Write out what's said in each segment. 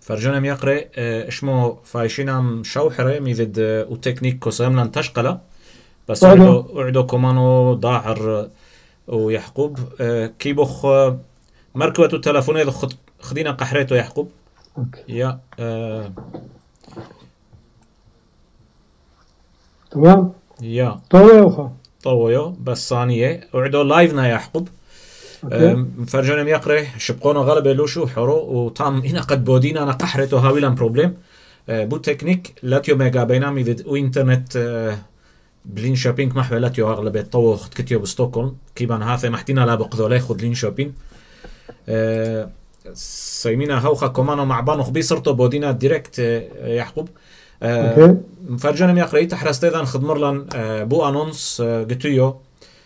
فرجانم يقرأ اشمو فايشينام شوحرة ميزد وتكنيك كوسام لان تشقله بس وعدو كمانو ضاعر ويحقوب كيبوخ مركبة التلفون إذا خدينا قحريته يحقوب يا تمام يا طويو بس ثانية وعدو لايفنا يحقوب فرجانم يقرأ شبقونا غلبة لوشو حرو وطام هنا قد بودينا أنا قحرته هاويلان بروبليم بو تكنيك لاتيو ميجا بينامي ذد وإنترنت بلين شوبينج محوى لاتيو أغلبية طوو خد كتيو بستوكولم كيبان هاثي محتينا لابق ذولي خد لين شوبينج سيمينا هوخا كومانو مع بانو خبي صرتو بودينا ديريكت يحقوب فرجانم يقرأ تحرست إذا خدمر لان بو أنونس قتيو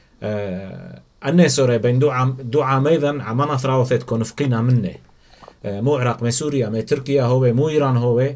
الناس بين دو عام أيضا عمانا ثراوثت كونفقينا منه مو عراق مو سوريا مو تركيا هو مو إيران هو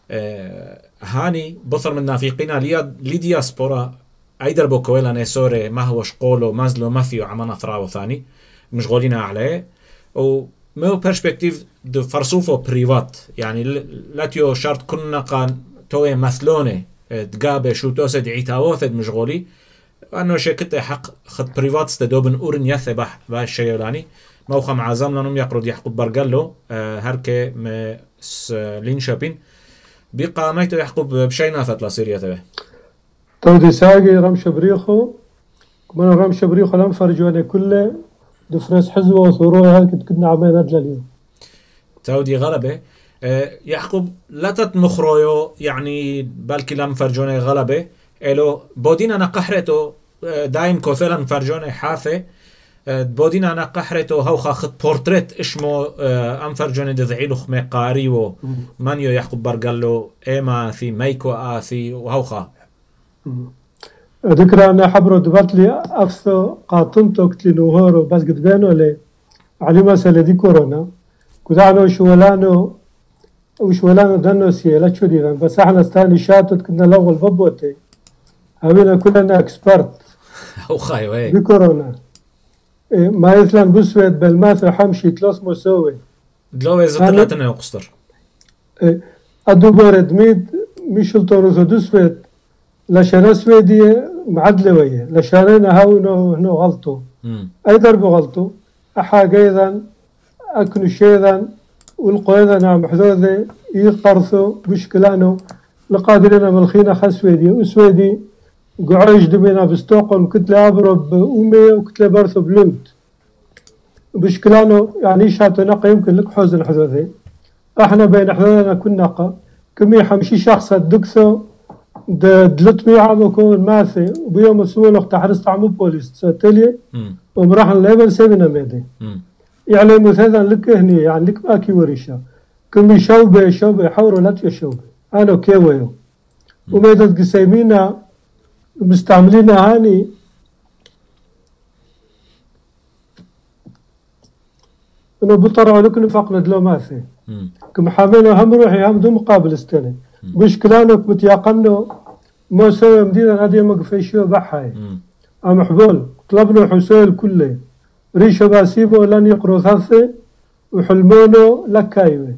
هاني بطر من نافقينا لي دياسبورا أيدر بوكويلا نسوري ما هو شقولو مازلو ما فيو عمانا ثراو ثاني مشغولين عليه ومو برسبكتيف دو فرصوفو بريفات يعني لاتيو شرط كنا قان توي مثلوني تقابي شو توسد عيتاوثد مشغولي أنه شكت حق خد بريفات استدوبن أورن يثبح بهالشيء موخا مع زملانهم يقرد يحقب برقلو هركي لين شابين بيقى ميتو يحقب بشي نافت لسيريا تبه تودي ساقي رمش بريخو كمان رمش بريخو لم فرجوني كله دفرس حزوة وثروة هالك كنا عمين أجل اليوم تودي غلبة يحقب لا تتمخرويو يعني بالكي لم فرجوني غلبة إلو بودين أنا قحرته دايم كوثلا فرجوني حافة بودين أنا قحرته هوخا خد بورتريت إشمو أم فرجوني دذعيلو خمي قاريو مانيو يحقب برقلو إيما في ميكو آثي وهوخا ذكرى أنا حبرو دبرت لي أفثو قاطنتو كتلي نوهورو بس قد بينو لي علي مسألة دي كورونا كدانو وشولانو دانو سيلا شو دي بس احنا استاني شاتت كنا الأول ببوتي هبينا كلنا اكسبرت وخايو هيك بكورونا ما يثلن بسويد بالماثر حمشي تلوس مسوي دلوي زطلعتنا وقصر ادو بورد ميد ميشل تورزو دسويد لشان سويدي معدله ويه لشاننا هاو هنو غلطوا اي ضرب غلطوا احاق ايضا اكنو شيئا والقويدا نعم حذوذي يقرثوا بشكلانو لقادرين ملخينا خسويدي وسويدي قعيش دمينا بستوكholm كتلة أبرب أمي وكتلة برثو بلوند بشكلانو يعني شاتو نقا يمكن لك حوزن حذوذي احنا بين حذوذنا كن نقا كمية حمشي شخصة دكثو دلتمي عامو كون ماثي وبيوم السوال وقت حرست عمو بوليس ساتلي ومراحن ليبل سيبنا ميدي يعني مثلا لك هني يعني لك ماكي وريشا كمي شوبي حورو لاتيو شوبي أنا كيويو وميدت قسيمينا مستعملين هاني انه بطرعوا لك نفقنا دلو ماثي كم حامينو هم روحي هم دو مقابل استني مش كلانك بتياقنو ما سوى مدينة هذه مقفيشيو بحاي ام حبول طلبنا حسول كله ريشو باسيبو لن يقرو ثاثي وحلمونو لكايوي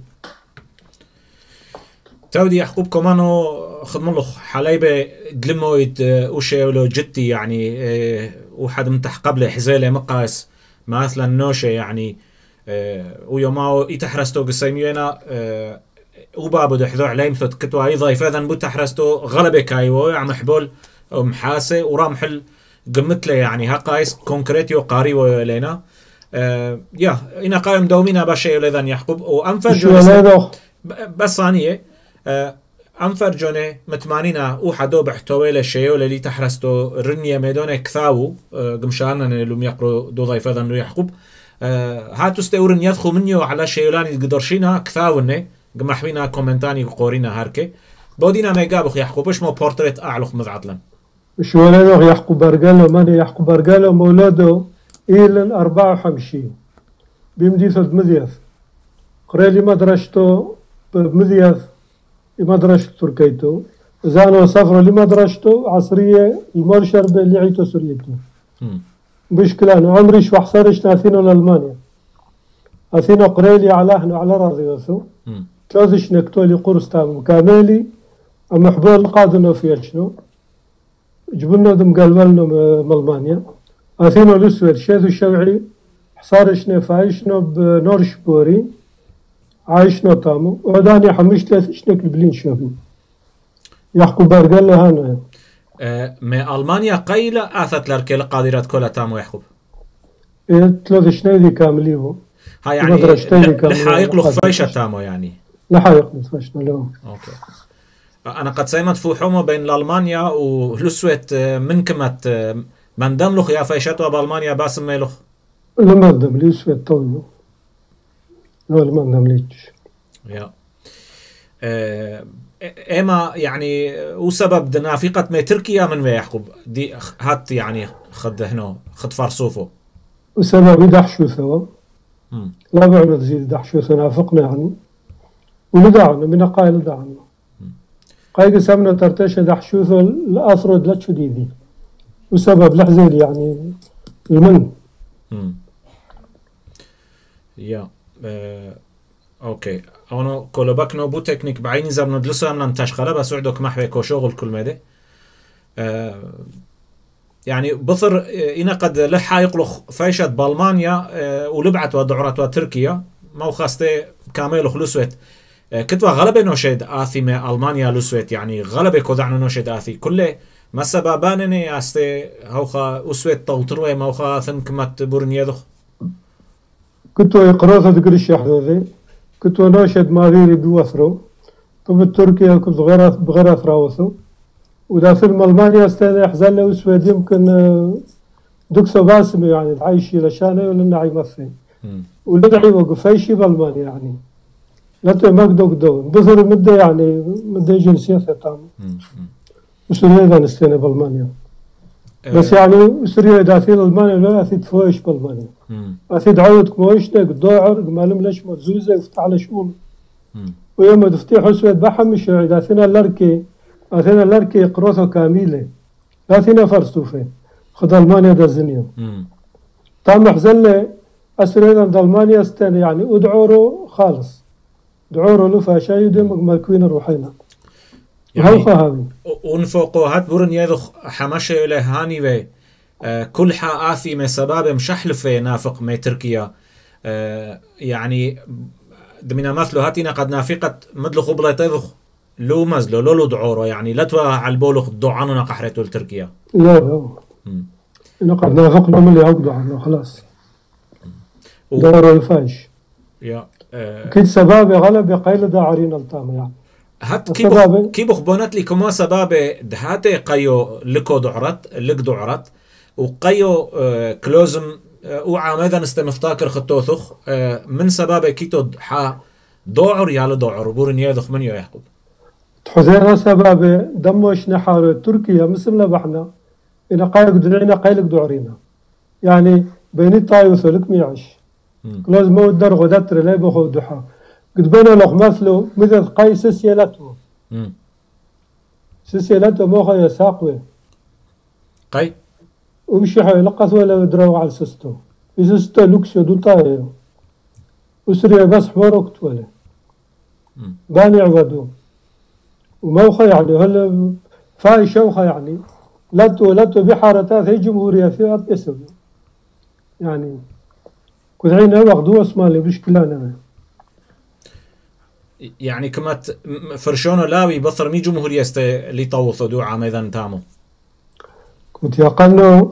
تودي يحقوب كمانو خدملو حلايبة دلمويد وشيولو جتي يعني وحد من تحت قبل حزيلة مقاس مثلا نوشة يعني ويوماو يتحرستو قسيمينا وبابو دحذو عليهم ثوت كتوا ايضا فاذا بو تحرستو غلبة كايوو عم حبول محاسة ورامحل قمتله يعني هاقايس كونكريتيو قاريو لينا يا إنا قائم دومينا باشي لذن يحقوب وأنفر بس ثانية أنفر جوني متمانينا وحدو بحتويل الشيء اللي تحرستو رنية ميدونة كثاو قمشانا اللي يقروا دو ضيف ذن يحقوب هاتو استورن يدخو منيو على شيولاني قدرشينا كثاوني قمحوينا كومنتاني قورينا هاركي بودينا ما يقابخ يحقوب اش مو بورتريت أعلق مذعطلا شو ولانو يحقوب برقالو ماني يحقوب برقالو مولادو إيلن 54 بمديثة مذيث قريلي مدرشتو بمذيث مدرسة تركيتو زانو سفروا لمدرسته عصرية المرشربة اللي عيتو سوريتو بشكلانو عمري شو حصرش ناثينو لألمانيا أثينو قريلي على هنو على راضي وثو ثلاث شنك تولي قرص تام كاملي أما حبول قادنا في شنو جبنا دم قلبنا من ألمانيا أثينا الأسود شاذ الشوعي حصار شنا فايشنا بنورش بوري عايشنا تامو وداني حمشت ثلاث شنك البلين شافي يحكوا بارقال هانا من ألمانيا قيلة آثت لركيلة قادرات كلها تامو يحكب ثلاث شنايدي كامليو ها يعني لحايق له خفيشة تامو يعني لحايق نتفشنا له أوكي أنا قد سيمت فوحومه بين ألمانيا ولسوت من كمت من دملخ يا فيشتوا بألمانيا باسم ميلخ لما دم لي سويت طولو لا لما دم ليش يا إما يعني وسبب دنافقة ما تركيا من ما يحكب دي هات يعني خد هنا خد فرصوفه وسبب يدحشو سوا لا بعنا تزيد دحشو سنافقنا يعني وندعنا من قايل دعنا قايل سمنا ترتيش دحشو الأفرد لا تشديدي وسبب لحزيل يعني المن يا اوكي انا كولوباكنو بو تكنيك بعيني زر ندلسو امنا متشغله بس عدوك محوي كو شغل كل مدى يعني بصر إنا قد لحا يقلخ فايشة بالمانيا ولبعت ودعرت وتركيا ما خاستي كامل لسويت كتوا غلبة نوشيد آثي من ألمانيا لسويت يعني غلبة كودعنا نوشيد آثي كله ما سببانني أستي هوخا أسويت طوتروي موخا ثنكمت بورنيدخ كنتوا يقراصة تقريش يحذوذي كنتوا نوشد ماريري بوثرو طب تركيا كنت بغير أثراوثو ودا فيلم ألمانيا استاذ يحزن له أسود يمكن دكسو باسم يعني تعيشي لشانه ولا نعي مثل ولدعي وقفيشي بألمانيا يعني لا تمقدوك دون بظهر مدة يعني مدة جنسية تام وسوريا ذا نستنى بألمانيا بس يعني سوريا داخل ألمانيا لا أثيد فويش بألمانيا أثيد عود كمويشتك داعر مالم ليش مزوزة يفتح على شؤون ويوم تفتح أسود بحمش داثنا لركي أثناء لركي قروثة كاملة لا ثنا فرصوفة خد ألمانيا دا الزنيو تام حزلة أسرنا دا ألمانيا استنى يعني أدعورو خالص دعورو لفا شايدم مالكوين روحينا يعني ونفوقو هات بورن يذخ حماشة إلى هاني و كل حآثي من سباب مشحلفة نافق من تركيا يعني دمنا مثلو هاتينا قد نافقت مدلو خبلة يذخ لو مزلو لو دعوره يعني لا توا على البولخ دعاننا قحرته لتركيا لا نقعد نافقنا من اللي عقدوا عنه خلاص دعوره الفاش يا كيد سبابي غلب يقيل داعرين الطام يعني هات كيبخ بونات لي كما سبابي دهاتي قيو لكو دعرت لك دعرت وقيو كلوزم وعامذا نستمفتاكر خطوثخ من سبابي كيتو دعر يالا دعر بورن يذخ من يحكم حزيرها سبب دموش نحار تركيا مثل لبحنا إن قايلك دعينا قايلك دعرينا يعني بين الطاي وثلك ميعش لازم ما ودر غدتر لا بخو دحا قد بنا لخ مثله مثل قاي سسيلته سسيلته موخا يساقوه قاي ومشي حي لقث ولا يدروا على سستو إذا سستو لوكسيو دو طاي وسريع بس حوارك ولا باني عبدو وموخى يعني هلا فاي شوخة يعني لاتو بحارتات هي جمهورية في أبيسو يعني كنت عينها وقدو اسمالي بشكلان أنا يعني كما فرشونو لاوي بطر مي جمهورية اللي طوثوا دو عام إذا تامو كنت يقلنو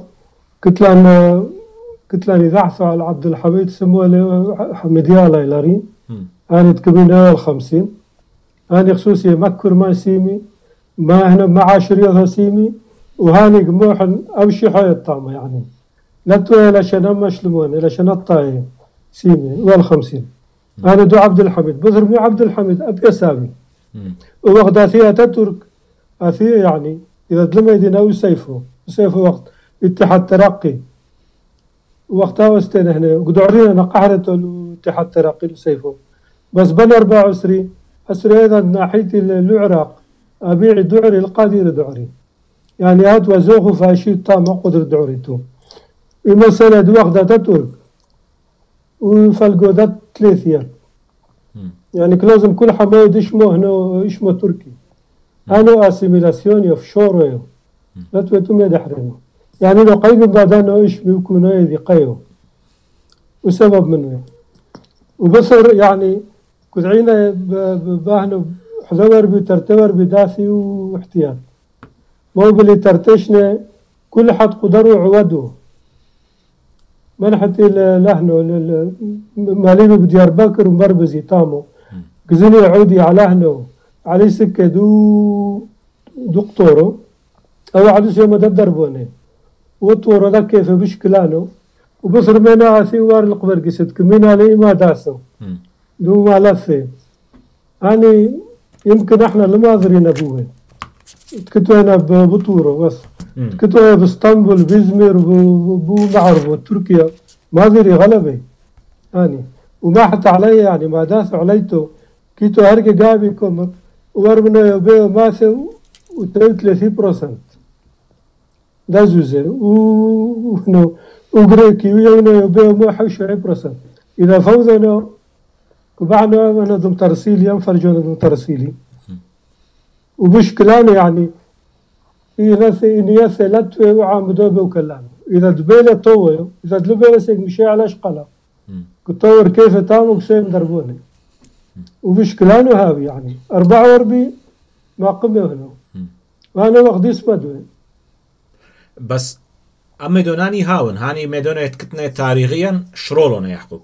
كتلان يضعفوا على عبد الحميد سموه حميديالا إلارين أنا تكبين 50 أنا خصوصي مكر ما سيمي ما هنا معاشرية سيمي وهاني قموحن أمشي حي الطامة يعني لا توي لشان مشلمون لشان الطاي سيمي 50 أنا دو عبد الحميد بذر مو عبد الحميد أبي سامي ووقت أثيا تترك أثيا يعني إذا دلما يدينا وسيفه وقت اتحاد ترقي وقتها وستين هنا وقدعرينا نقحرته الاتحاد ترقي وسيفه بس بل 24 أسري أيضا ناحية العراق أبيع دعري القادر دعري يعني هات وزوخ فاشي طامع قدر دعريتو مثلا وقت تترك وفلقو ذات 3 أيام يعني لازم كل حمايد اسمه تركي أنا أسيميلاسيون يفشوريو لا تويتم يدحرنه يعني لو قيد بعدنا إيش بيكون يدي قيو وسبب منه وبصر يعني كذعينا باهنا حذور بترتبر بدافي واحتياط مو بلي ترتشنا كل حد قدره وعوده ما حتى لهنو ماليبي بديار بكر ومربزي تامو قزني عودي على هنو علي سكة دكتورو أو على شيء ما تدربوني وطورو ذا كيف بشكلانو وبصر منا ثوار القبر قصد كمينا لي ما داسو دو ما لفه أنا يمكن احنا لما ذرينا بوه كنتوا أنا بطورو بس كنتوا باسطنبول بإزمير بو معرب وتركيا ما ذري غلبي أنا وما حتى علي يعني ما داسوا عليتو كيتو هرقي قابيكم ورمنا يبيو ماثو و33% دا زوزة وغريكي ويونا يبيو مو 20% إذا فوزنا وبعنا نظم ترسيلي ينفرجون نظم ترسيلي وبشكلانه يعني إنياثي لتوي وعامدو بوكلانه إذا دبيلة طوي إذا دبيلة سيك مشي على شقلا كتور كيف تامو كسين دربوني وبشكلانه هاوي يعني 44 ما قمه هنا وأنا وقت اسمه بس أما دوناني هاون هاني ميدونة كتنة تاريخيا شرولونا يحكب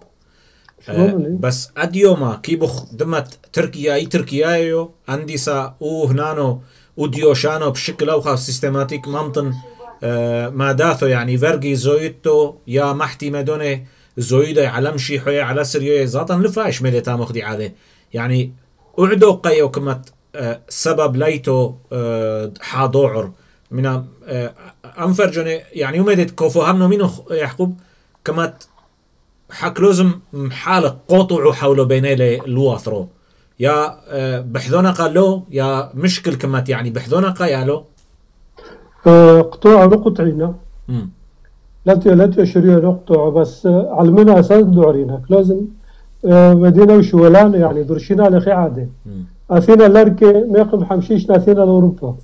بس أديوما كيبخ دمت تركيا أي تركيايو أنديسا هنانو وديوشانو بشكل أوخا سيستماتيك ممتن ما داثو يعني فرقي زويتو يا محتي ميدونة زويدة على مشي حوية على سرية ذاتا لفاش ميدتا مخدي عاده يعني أعدو قيو كمت سبب ليتو حاضوعر من أنفرجوني يعني ومدت كوفو همنو منو يحكب كمت حكلوزم حالق قطعوا حوله بيني الواثرو يا بحذونا قالو يا مشكل كمت يعني بحذونا قيالو قطوع نقطعينا لا تشريه نقطع بس علمنا أساس دعرينا لازم مدينة وشولان يعني درشينا لخي عادة أثينا لركة ميقم حمشيشنا أثينا لأوروبا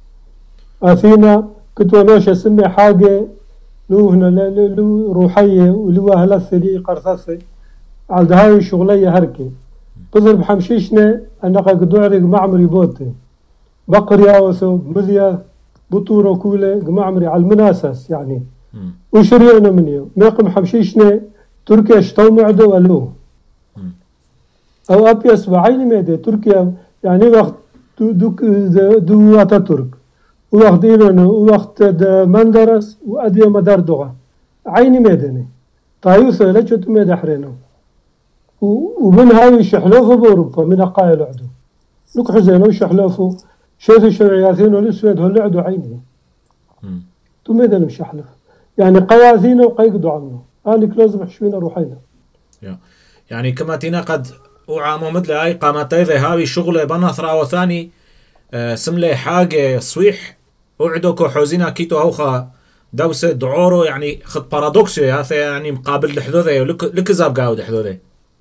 أثينا كنت ونوش أسمي حاجة لو هنا لو روحية ولو أهلثة لي قرثثة على هاي الشغلية هركة بزر بحمشيشنا أنا قد دعرق معمري بوتي بقري أوسو مذيا بطورة كولة معمري على المناسس يعني وشرينا مني ميقم حمشيشنا تركيا اشتو معدو ألو أو أبيس بعين ميدي تركيا يعني وقت دو أتاتورك وقت إيرانو وقت مندرس وأديا مدار دوغا عيني ميداني طايوثة لا شو ميدا حرينو ومن هاي شحلوفو بأوروبا من أقايل عدو لك حزينو شحلوفو شوث الشرعياتين والأسود هل عدو عيني تو ميدان مشحلف يعني قياثينو وقيقدو عنه أنا لازم حشوينا روحينا يعني كما تينا قد وعامو مثل هاي قامتي ذي هاوي شغلة بنثرة وثاني سملي حاجة صويح وعدوكو حوزينا كيتو هوخا دوسة دعورو يعني خد بارادوكسيو هذا يعني مقابل لحدوذي لك زاب قاود حدوذي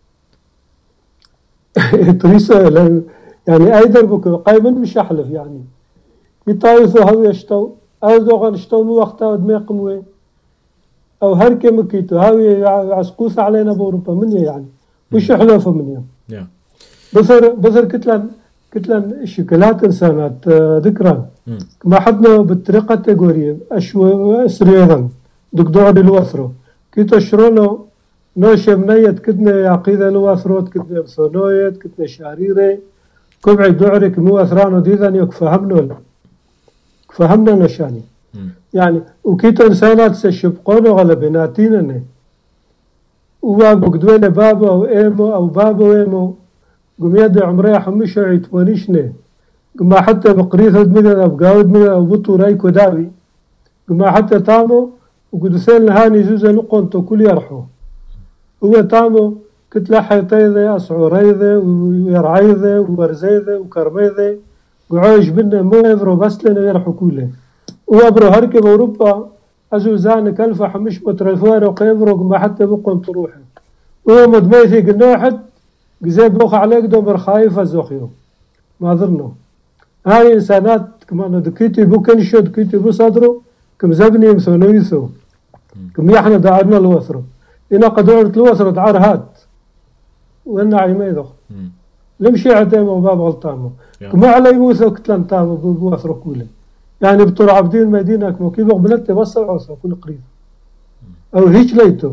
تريسا يعني أيضا بكو قايمن مش أحلف يعني يطايثو هاو يشتو أردوغان اشتو مو وقتا ودميقم وين أو هركي مكيتو هاوي عسقوس علينا بأوروبا من يعني وش حلوفه من يوم بصر كتلان الشوكولاتة إنسانات ذكران ما حدنا بالطريقة تقولي أشو سريرا دكتور الوثرو كيتو شرولو نوشة منيت كتنا عقيدة الوثروت كتنا بصنويت كتنا شاريري كبعي دعرك مو أثرانو ديذان يكفهمنا كفهمنا نشاني يعني وكيتو إنسانات سشبقونو غلبناتينني وبابو قدوينة بابا أو إيمو أو بابا وإيمو قم يدي عمري حمشة عيتوانيشني قم حتى بقريثة مدن أو قاود مدن أو بطو رايكو داوي قم حتى تامو وقدسين هاني زوزة لقونتو كل يرحو هو تامو كتلا حيطيذي أسعوريذي ويرعيذي وورزيذي وكرميذي وعايش بنا مو إفرو بس لنا يرحو كله وابرو هركب أوروبا أزوزانك ألف حمش مترفوار وقيبرو قم حتى بقون تروحي وهو مدميثي قلنا واحد جزيت بوخ عليك دومر خايفة زوخيو ما ظنه هاي إنسانات كمان دكيتي بو كنشو دكيتي بو صدرو كم زبني مسونيسو كم يحنا دعرنا الوثرو إنا قدرت الوثرو دعار هات وإنا عيميدو لمشي عتيمو باب غلطانو كما علي موسى كتلان تامو بوثرو كوله يعني بطور عبدين مدينة كمو كيبو بلدتي بصر عصر كل قريب أو هيك ليتو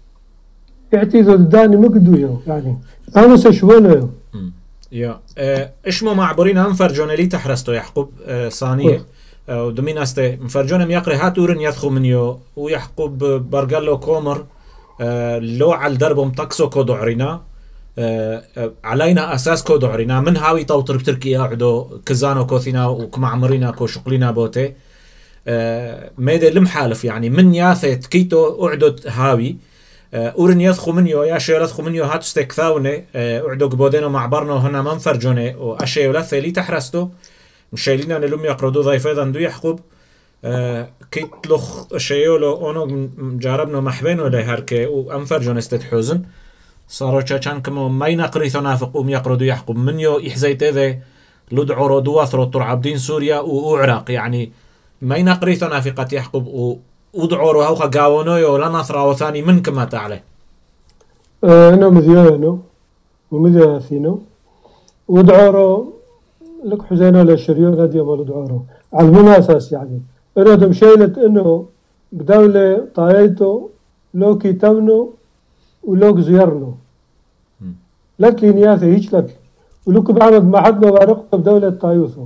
يعتيذو داني مقدويو يعني أنا سشوونه يا اشمو معبرين هم فرجوني تحرستو يحقوب صانية ودمين استي مفرجونهم يقري هات اورن يدخو منيو ويحقوب برقالو كومر لو على دربهم تقسو كودو عرينا علينا اساس كودو عرينا من هاوي توتر بتركيا عدو كزانو كوثينا وكمعمرينا كو شقلينا بوتي ميدي المحالف يعني من ياثت كيتو اعدو هاوي اورن يدخو منيو يا شيو يدخو منيو هاتو ستكثاوني اعدو قبودينو معبرنو هنا من فرجوني واشيو لثي لي تحرستو مشايلين أنا لم يقردو ضيفة دو يحقب كيت لخ شيولو أونو جاربنا محبينو لهركي وأنفر جونستت حوزن صاروا كان كمو ما ينقري ثنافق يقردو يحقب منيو إحزيت إذا لدعو ردوا ثروتر عبدين سوريا وعراق يعني ما ينقري ثنافقات يحقب ودعو روها قاونو ولا نثرا وثاني من كما تعالى أنا مذيانو ومذياثينو ودعو لك حزينة للشريون هدي مالو دعاره على من أساس يعني أنا دمشيلت إنه بدولة طايتو لو كتمنو ولو زيرنو لك لي نياثي هيك لك ولك بعمد ما حد مبارقته بدولة طايوثو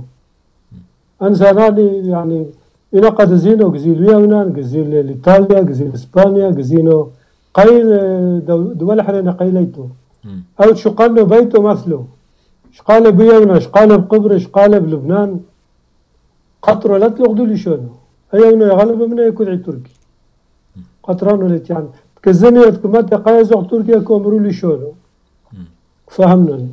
أنساناني يعني إنا قد زينو قزيل اليونان قزيل إيطاليا قزيل إسبانيا قزينو قيل دول حرينا قيليتو أو شقنو بيتو مثلو شقال بيونا شقال بقبرص شقال بلبنان قطر لا تلغدو لي شنو ايونا يغلب من يكون عند تركي قطران ولا يعني تكزني كما تقايزو تركيا كومرو لي شنو فهمنا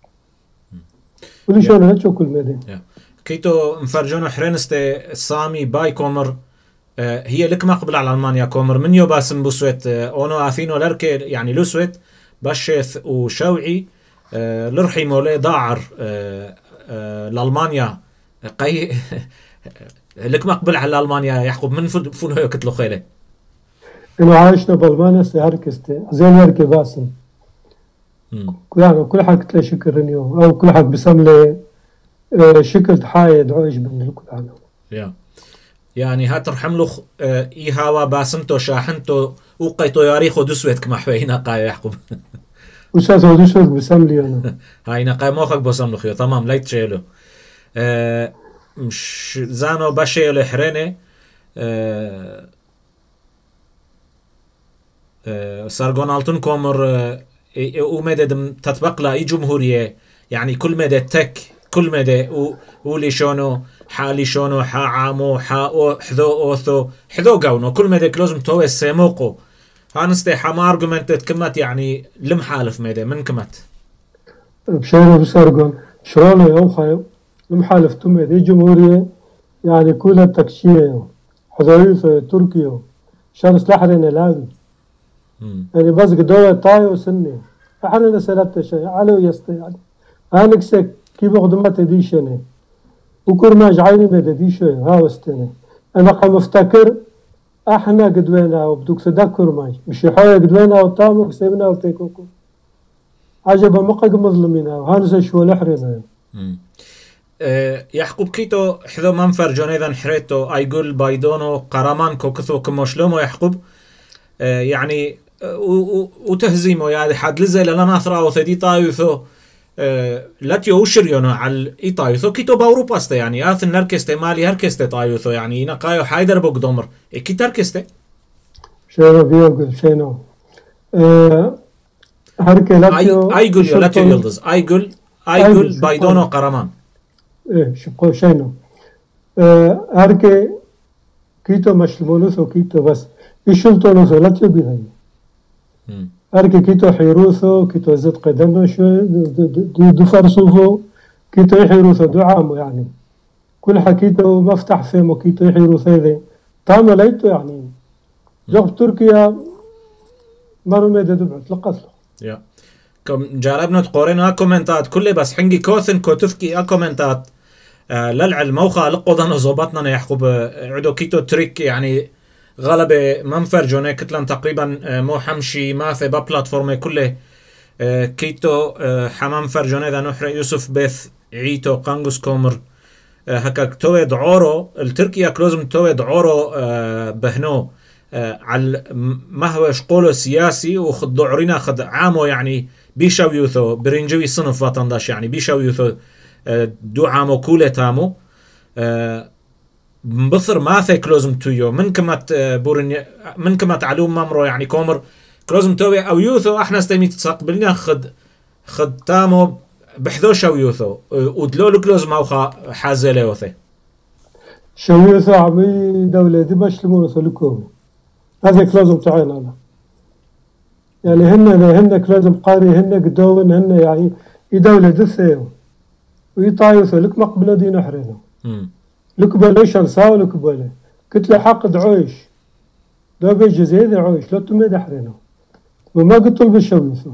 ولي شنو هاتشو كل مدين كيتو مفرجونو حرينستي سامي باي كومر هي لك ما قبل على المانيا كومر من يو باسم بوسويت اونو اثينو لركي يعني لوسويت بشيث وشوعي لرحي مولي ضاعر لألمانيا قي لك مقبل على ألمانيا يحقب من فون هو كتلو خيله إنه عايشنا بألمانيا سهركستي زين هركي باسم يعني كل حد كتله شكل رنيو أو كل حد بسم له شكل حايد عايش بين الكل عنه يعني هاترحم له إيهاوا باسمتو شاحنتو وقيتو ياريخو دسويت كما حوينا قايا يحقب وشاز ودوشك بسم لي أنا هاي نقاي موخك بسم لخيو تمام لا يتشيلو مش زانو بشيلو حريني سارغون التون كومر ومدد تطبق لا اي جمهوريه يعني كل مدى تك كل مدى ولي شونو حالي شونو حا عامو حا حذو اوثو حذو قاونو كل مدى كلوزم تو سيموقو هانستي حما ارجمنتت كمت يعني لم حالف مدى من كمت بشيرو بسارغون شرونو يوخايو لم حالف تمي دي جمهوريه يعني كلها تكشيه حذويث تركيا شان سلاحرين لازم يعني بس قدوة طايو سني احنا نسألت شيء علو يستي يعني هانكسك كيف قدمت ديشني وكرما جعيني بديشة ها وستني انا قام افتكر احنا قدوينا وبدوك تذكر ماي مش حوي قدوينا وطامك سيبنا وتيكوكو عجبا مقاق مظلمينا وهانسا شو لحرنا يحقوب كيتو حذو منفر جونيذا حريتو ايقول بايدونو قرامان كوكثو كموشلومو يحقوب يعني وتهزيمه يعني حد لزي لنا ناثرا وثدي طايوثو لاتيو وشريونو على اي طايوثو كيتو باوروبا استا يعني اث نركستي مالي هركستي طايوثو يعني نقايو حيدر بوقدومر كي تركستي شنو بيوقف شنو هركي لاتيو ايقول لاتيو يلدز ايقول بايدونو قرمان ايه شقو شنو هركي كيتو مش المونوثو كيتو بس يشلطونوثو لاتيو بيهاي هركي كيتو حيروثو كيتو زد قدمو شوي دو فرصوفو كيتو يحيروثو دو عامو يعني كل حكيتو مفتح فيمو كيتو يحيروثو ذي تامو ليتو يعني جوف تركيا مرو ميدا دبعت لقصلو جربنا تقورينا كومنتات كله بس حنجي كوثن كوتفكي كومنتات للعلم موخا لقودنا زوباتنا يحقوب عدو كيتو تريك يعني غلبة منفر جوني كتلان تقريبا مو حمشي ما في بلاتفورم كله كيتو حمام فرجوني ذا نحر يوسف بيث عيتو قانغوس كومر هكا تويد عورو التركيا كلوزم تويد عورو بهنو على ما هو شقوله سياسي وخد دعرينا خد عامو يعني بيشاو يوثو برينجوي صنف وطنداش يعني بيشاو يوثو دو عامو كولة تامو بثر ما في كلوزم تويو من كمات بورني من كمات علوم ممرو يعني كومر كلوزم توي او يوثو احنا استمي تستقبلنا خد تامو بحذو شو يوثو ودلو كلوزم اوخا حازله يوثي شو يوثو عمي دولة دمشق المونوثو لكومي هذا كلوزم تعين انا يعني هن كلوزم قاري هن قدون هن يعني دولة دثيو ويطايوثو لك مقبلة دي نحرينو لك بلوش انساو لك بلا قلت له حق عويش دو بيجي زيد عويش لا تمد حرينو وما قلت له بشويثو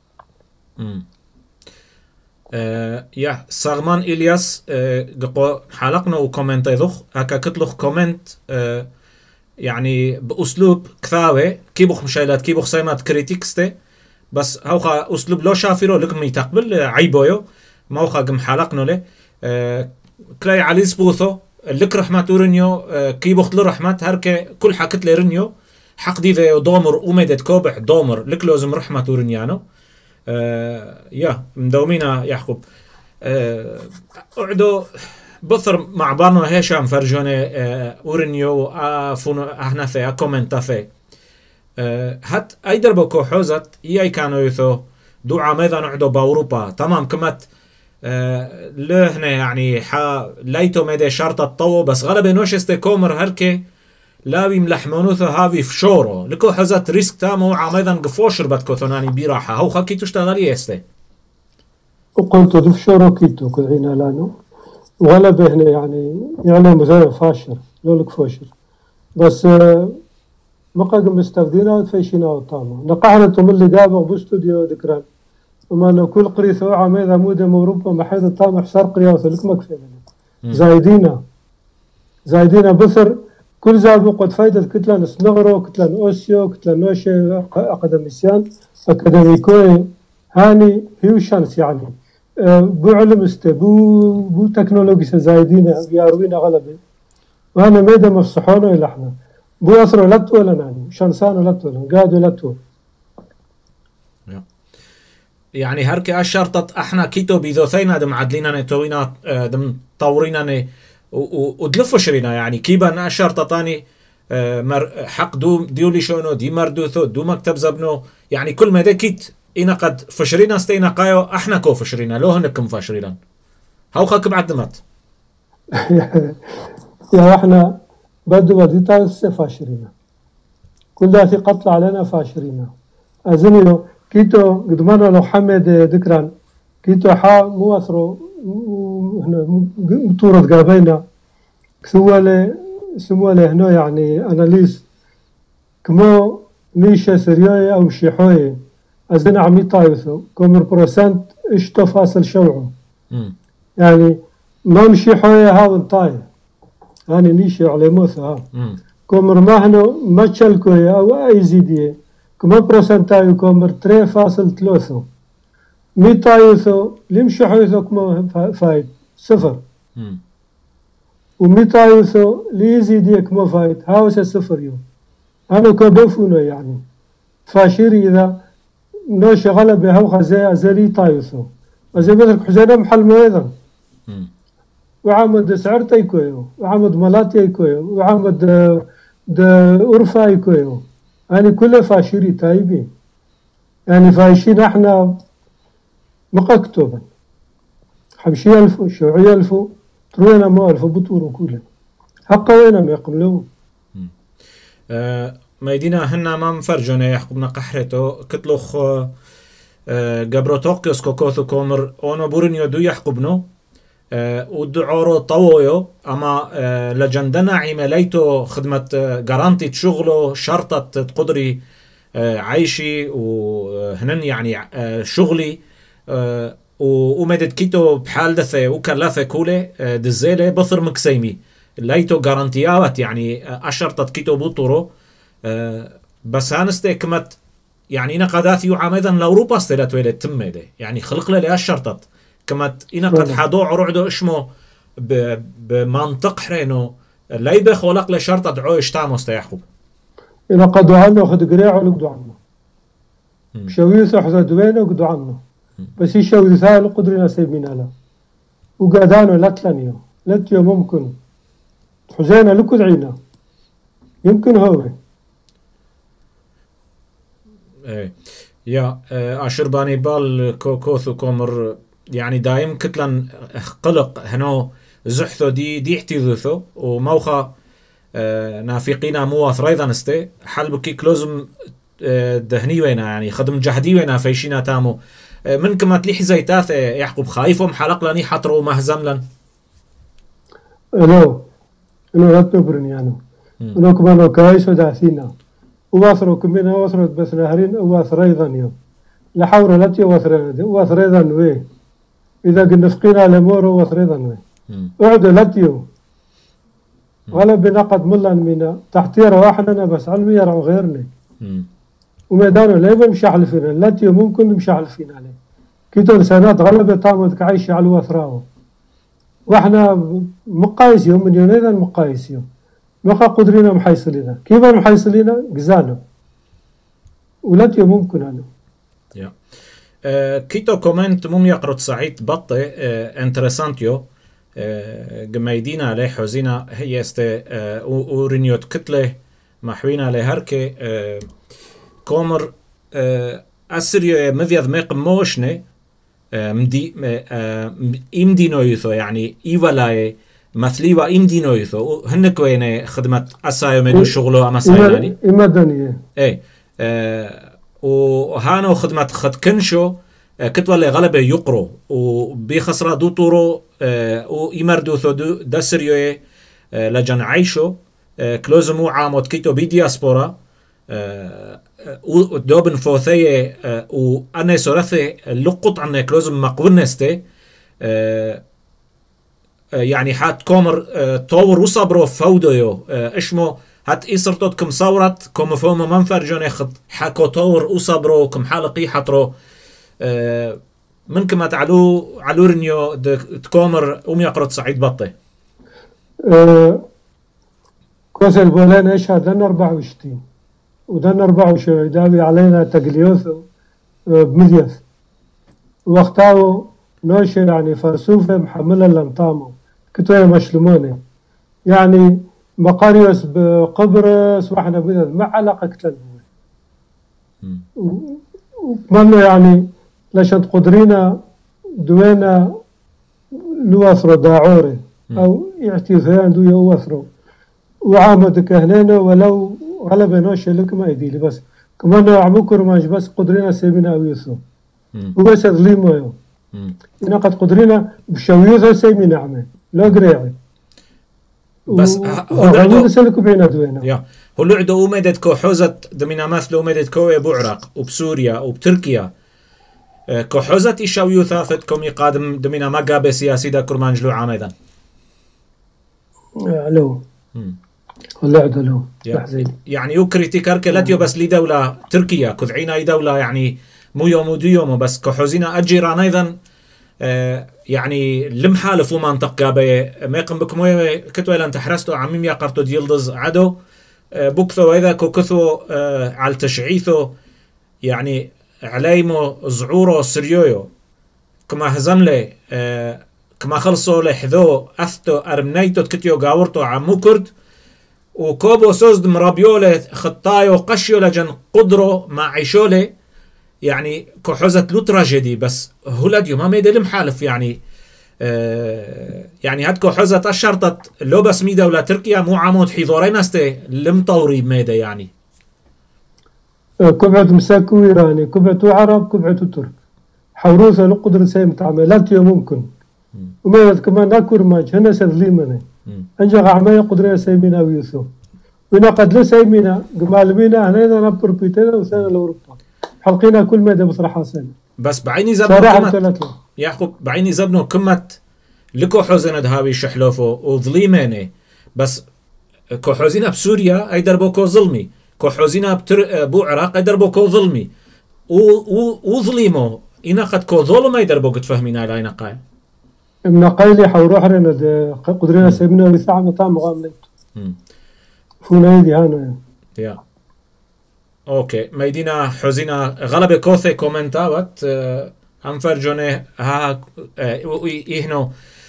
يا سغمان إلياس حلقنا وكومنت يذخ هكا كتلخ كومنت يعني بأسلوب كثاوي كيبوخ مشايلات كيبوخ سايمات كريتيكستي بس هوخا أسلوب لو شافيرو لكم يتقبل عيبويو ما هوخا قم حلقنا له كلاي علي سبوثو لك رحمة ورنيو كيبوخ لرحمة هركي كل حكت لي رنيو حق دي ذي دومر ومدت كوبع دومر لك لازم رحمة ورنيانو يا مدومينا يحكب اعدو بثر مع بانو هشام فرجوني ورنيو فونو احنا في كومنتا في هات اي دربو كوحوزت اي كانوا يثو دو عاميضا نعدو باوروبا تمام كمت لهنا يعني ليتو ميدي شرطة طو بس غالبا نوشستي كومر هركي لاوي ملحمونوثو هاوي فشورو لكو حزت ريسك تامو عاميضا قفوشر باتكو ثناني بيراحة هو خاكيتو اشتغالي يستي وقلتو دو فشورو كيتو كدعينا لانو وغالبا هنا يعني مثلا فاشر لولك فوشر بس مقاقم مستفدينا وتفيشينا وطامو نقعنا توم اللي قابق باستوديو ذكران وما لو كل قريثة عميضة مودة موروبا محيط الطامح حسار قرياثة لك مكفي زايدينا بثر كل زابق قد فايدة كتلان سنغرو كتلان أوسيو كتلان نوشي أكاديميسيان أكاديميكوي هاني هيو شانس يعني بو علم بو تكنولوجي زايدين بياروين غلبة وأنا ميدا مفصحونه إلى احنا بو أثرو لتو لناني شانسانو لتو لن قادو لتو يعني هركي الشرطة احنا كيتو بيذوثينا دم عدلينا نتوينا دم طورينا ودلفو شرينا يعني كيبا الشرطة تاني حق ديولي شونو دي مردوثو دو مكتب زبنو يعني كل ما ده كيت إنا قد فشرينا استينا قايو احنا كو فشرينا لو هنكم فاشرين هاو خاك بعد مات يا احنا بدو بديتا فاشرين كل ده في قتل علينا فاشرين أزنينو كيتو قدمانا لو حمد ذكران كيتو مو أثرو هنا مطورة قابينا سموالي هنا يعني أناليز كمو نيشة سرياية أو شيحوية أزنا عمي طايثو كومر بروسنت اشتو فاصل شوعو يعني ما مشي حوية هاون طاي هاني نيشة على موثا ها كومر ماهنو ما تشلكوية أو أي زيدية كما بروسنتايو كومر 3.3 ميتايوثو لمشي حويثو كما فايد 0 وميتايوثو ليزيدية كما فايد هاوسة 0 يوم أنا كبوفونو يعني فاشيري إذا نو شغلة بهوخة زي تايوثو وزي مثلك حزينة محل مويضا وعامد سعرتا يكويو وعامد ملاتي يكويو وعامد أورفا يكويو يعني كله فاشيري تايبين يعني فايشين احنا مقاكتوبا حمشي ألفو شوعي ألفو تروينا مو ألفو بطورو كله حقا وينا ما يقبلو ما يدينا هنا ما مفرجونا يحكمنا قحرتو كتلوخ قبرو توقيوس كوكوثو كومر اونو بورنيو دو يحكمنو ودعورو طويو اما لجندنا عمليتو خدمة جارانتي شغلو شرطة قدري عايشي وهنن يعني شغلي ومدد كيتو بحال دثة وكلاثة كولة دزيلة بثر مكسيمي لايتو غارانتياوات يعني أشرطت كيتو بوطورو بس هانستي كمت يعني إنا قادات يوعام أيضا لأوروبا استيلات ويلة تميدة يعني خلق لي أشرطت كمت إنا قد حادو عرعدو إشمو بمنطق حرينو لا يبخ ولق لشرطة دعو إشتامو استيحقوب إنا قدو عنه خد قريع ولقدو عنه شويثو حزا دوينه وقدو عنه بس يشويثها لقدرنا سيبين له وقادانو لتلانيو لتيو ممكن حزينا لكو دعينا يمكن هو ايه يا أشرباني بال كوثو كومر يعني دايم كتلن قلق هنو زحثو دي احتيذوثو وموخا نافقينا مواث ريضا نستي حل بكي كلوزم دهني وينا يعني خدم جهدي وينا فيشينا تامو من كما تليح زيتاث يعقوب خايفهم حلق لني حطروا مهزم لن إنو لا تبرني يعني إنو كمان كايس وداثينا وواثروا كمينا واثروا بس نهرين واثر أيضا يوم لا حول لا تي واثر أيضا ويه إذا قلنا فقينا لمور واثر أيضا ويه اعدوا لا تيو ولا بنقد ملا منا تحتير واحدنا بس علمي يرعو غيرنا وميدانه لا يمشي على فينا لا تيو ممكن نمشي على فينا عليه كيتو لسانات غلبة طامتك عايش على الوثراوه واحنا مقايس يوم من يونينا مقايس يوم ما قدرنا محيصلنا كيف محيصلنا قزانه ولا تيو ممكن أنا كيتو كومنت مم يقرأ سعيد بطي انترسانتيو جمايدينا عليه حوزينا هي ورينيوت كتله محوينا لهركي كومر أسريو مذيذ ميق موشني إمدينويثو يعني إيوالاي مثليوا إمدينويثو هنك وين خدمة أسايو مدو شغلو أما سايلاني إمدانية إيه وهانو خدمة خد كنشو كتوالي غلبة يقرو وبيخسرا دو طورو ويمردو ثو دا سريو لجن عيشو كلوزمو عاموت كيتو بي دياسبورا ودوبن فوثيه وأنا سورثي لقط عن كلوزم مقبنستي يعني حات كومر طور وصبرو فوديو اشمو هات إسرتوت كم صورت كم فوم منفر جون يخد حكو طور وصبرو كم حلقي حطرو من كما تعلو علورنيو تكومر يقرط سعيد بطي كوس البولان اشهد لنا 24 ودن 24 داوي علينا تقليوث بمليث واختاروا نوش يعني فرسوفة محملة لنطامو كتوية مشلمونة يعني مقاريوس بقبرص واحنا بذل ما علاقة كتلنا وكمان يعني لشان قدرينا دوينا لوثرو داعوري او يعتيثيان دو يوثرو وعامدك هنا ولو غلبة نوش لك ما يديلي بس كمان عموكر ماش بس قدرينا سيبنا ويوثو وبس ظليمو يو إنا قد قدرينا بشويوثو سيبنا عمي لو قريعي بس هو سلكو بينا دوينا يا هو لعدو أمدت كو حوزت دمينا مثل أمدت كو بعراق وبسوريا وبتركيا كو حوزت إشاويو ثافت كومي قادم دمينا ما قابة سياسي دا كرمانجلو عامدا لو اللعدو له يعني يكريتيكار كلاتيو بس لي دولة تركيا كذعينا أي دولة يعني مو يوم ودو يوم بس كحوزينا أجيران أيضا يعني لم حالفوا منطق قابة ما يقم بكم كتو إلا انت حرستو عميم يقرتو ديلدز عدو بكثو إذا كثو على تشعيثو يعني عليمو زعورو سريويو كما هزملي كما خلصو لحذو أثتو أرمنيتو تكتيو قاورتو عمو كرد وكوبو سوزد مرابيولي خطايو قشيو لجن قدرو مع عيشولي يعني كحوزة لو تراجيدي بس هولاديو ما ميدا المحالف يعني يعني هاد كحوزة الشرطة لو بس ميدا ولا تركيا مو عمود حيثورين استي لم طوري ميدا يعني كبعة مساكو إيراني كبعة عرب كبعة ترك حوروثة لقدر سيم تعملاتيو ممكن وما كمان ناكور ماج هنا سذليمني أنجا عمايا قدرية سيمين أو يوسو ونا قد لسه مينا قمال مينا هنا نبر بيتنا وسنة لأوروبا حلقينا كل مدى بصراحة سنة بس بعيني زبنو كمت يعقوب بعيني زبنو كمت لكو حوزنا دهابي شحلوفو وظليماني بس كو حوزينا بسوريا اي دربوكو ظلمي كو حوزينا بو عراق اي دربوكو ظلمي وظليمو إنا قد كو ظلم اي دربوكو تفهمينا لا نقاي من قايلي حوروح لنا قدرنا سيبنا لساعة مطام مغاملت فونا يدي هانا يا اوكي ميدينا حوزينا غلبة كوثي كومنتاوت هم فرجونه ها يهنو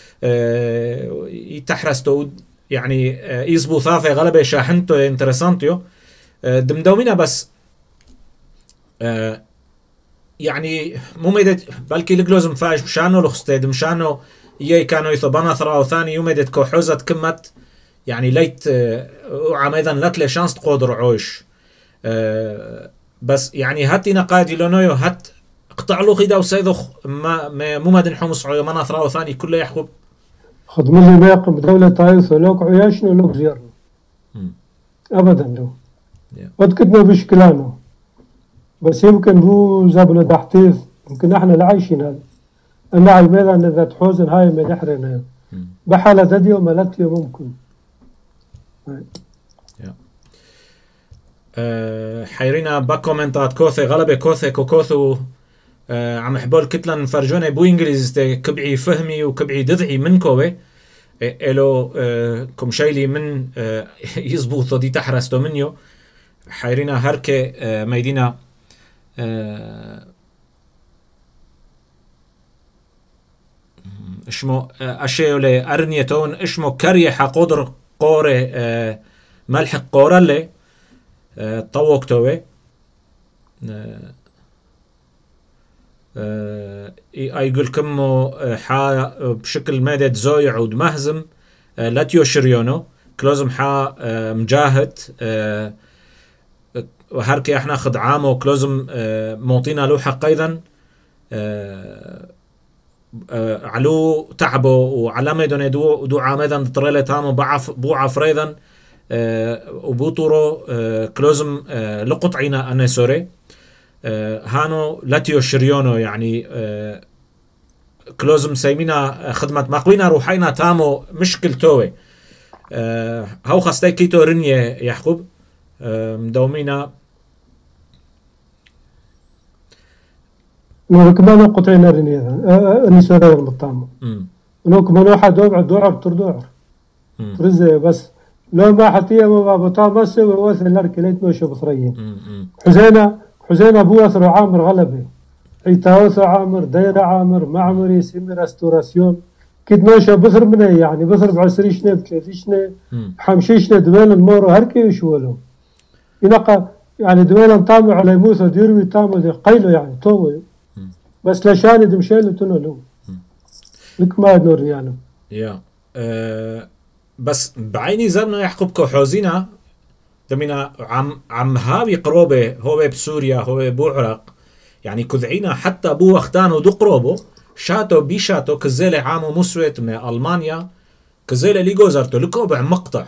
يتحرستو يعني يزبو ثافي غلبة شاحنتو انترسانتيو دمدومينا بس يعني مو ميدت بلكي لقلوز مفاش مشانو لخستيد مشانو يي كانوا يثبانا ثرا وثاني يوميدت كوحوزت كمت يعني ليت وعميدا لتلي شانس تقودر عوش بس يعني هاتي نقادي لونويو هات قطع له خيدا وسيدخ ما مو مدن حمص عيو ما نثرا وثاني كله يحكم خدم اللي ما يقم دولة تايوس ولوك عياشنا ولوك زيارنا أبدا لو وتكتنا بشكلانه بس يمكن هو زابنا تحتيث يمكن احنا اللي عايشين هذا أنا على الميدان إذا تحوزن هاي ما نحرنا بحالة دديو ملتيو ممكن حيرينا بكومنتات كوثي غلبة كوثي كوكوثو عم حبول كتلن فرجوني بو انجليز كبعي فهمي وكبعي دذعي من كوي إلو كم شايلي من يزبوطو دي تحرستو منيو حيرينا هركي ميدينا اشمو اشيو لي ارنيتون اشمو كريحة قدر قوري ملحق قورالي طوقتوه يقول كمو حا بشكل مادة زويع ودمهزم لاتيو شريونو كلوزم حا مجاهد وهركي احنا خد عامو كلوزم موطينا له حق ايضا علو تعبو وعلامة دون دو عامدا طريلة تامو بو عفريضا وبوطورو كلوزم لقطعينا أنا سوري هانو لاتيو شريونو يعني كلوزم سيمينا خدمة مقوينا روحينا تامو مشكل توي هاو خاستي كيتو رنية يحكوب مدومينا كمان قطعينا رنية النسوري المطامو انو كمان واحد دوعر تردوعر ترزي بس لو ما حتيه ما بطامس ووث الارك ليت موشه بصريه حزينه ابو ياسر عامر غلبه عيتاوس عامر دايره عامر معمر يسمي ريستوراسيون كيد موشه بصر منه يعني بصر ب 20 شنه ب 30 شنه حمشيشنا دوين المورو هركي يشولو ينقى يعني دوين طامع على موسى ديروي طامع دي قيلو يعني توي بس لشان دمشيلو تنولو لك ما نور يعني يا بس بعيني زمنا يحكب كوحوزينا دمينا عم هاوي قروبه هو بسوريا هو بوعرق يعني كذعينا حتى بو وقتانو دو قروبه شاتو بيشاتو كزيلة عامو مسويت من ألمانيا كزيلة ليغو زرتو لكوبع مقطع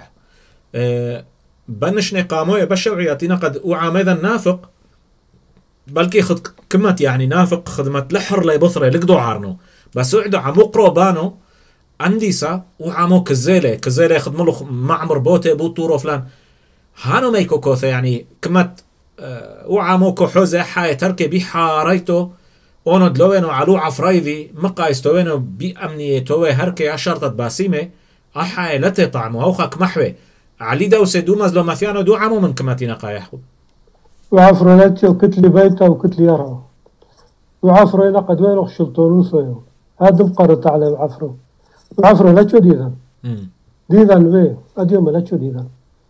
بنشني قاموية بشوعياتينا قد وعامذا نافق بلكي خد كمت يعني نافق خدمت لحر لي بثري لقدو عارنو بس وعدو عمو قروبانو أنديسا وعامو كزيلة خدملو معمر بوتي بو طورو فلان هانو ميكو كوثة يعني كمت وعامو كوحوزة حاي تركي بي حاريتو اونو دلوينو علو عفرايذي مقايستوينو بي أمنية توي هركي عشرطة باسيمة أحاي لتي طعمو هوخاك محوي علي دوسي دومز لو مثيانو دو عامو من كماتينا قايحو وعفروناتي وكتلي بيتا وكتلي يرى وعفروينا قد وينو خشلطونوسو هذا بقرط على عفرو وعفرو لا تشو ديذان وي أديوم لا تشو ديذان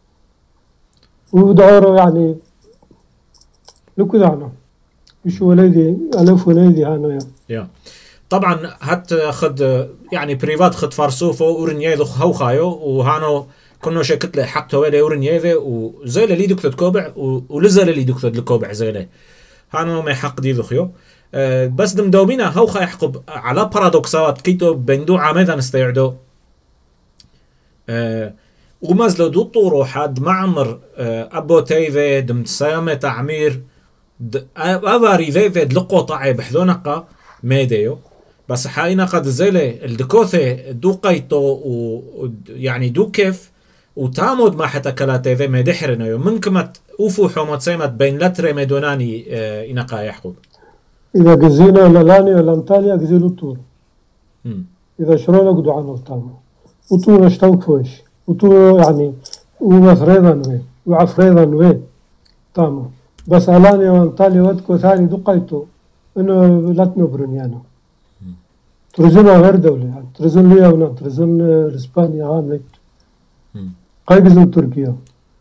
ودعورو يعني لكو دعنا مش وليدي ألف وليدي هانو يا طبعا هات خد يعني بريفات خد فارسوفو ورنياذو هوخايو وهانو كنو شكت له حق توالي ورنياذو وزي اللي دكتور كوبع ولزل اللي دكتور الكوبع زي له هانو ما حق دي ذخيو بس دم دوبينا هوخا يحقب على بارادوكسات كيتو بندو عامذا نستيعدو ومازلو دو طورو حد معمر أبو تيفي دم سيامة تعمير أفاري ذي دلقو طعي بحذونقا ميديو بس حاينا قد زيلي الدكوثي دو قيتو يعني دو كيف وتامود ما حتى كلاتي ذي مدحرنا يو من كمت أوفو حومت سيمت بين لتري ميدوناني إنقا يحقوب إذا قزينا لالاني ولا انطاليا قزيلو طور إذا شرونا قدو عن الطامو وطور اشتوكوش وطور يعني ومفريضا وي وعفريضا وي طامو بس ألاني وانطاليا ودكو ثاني دقيتو إنه لا تنبرن يعني ترزنا غير دولة يعني ترزن ليا ونا ترزن إسبانيا عاملة قايقزن تركيا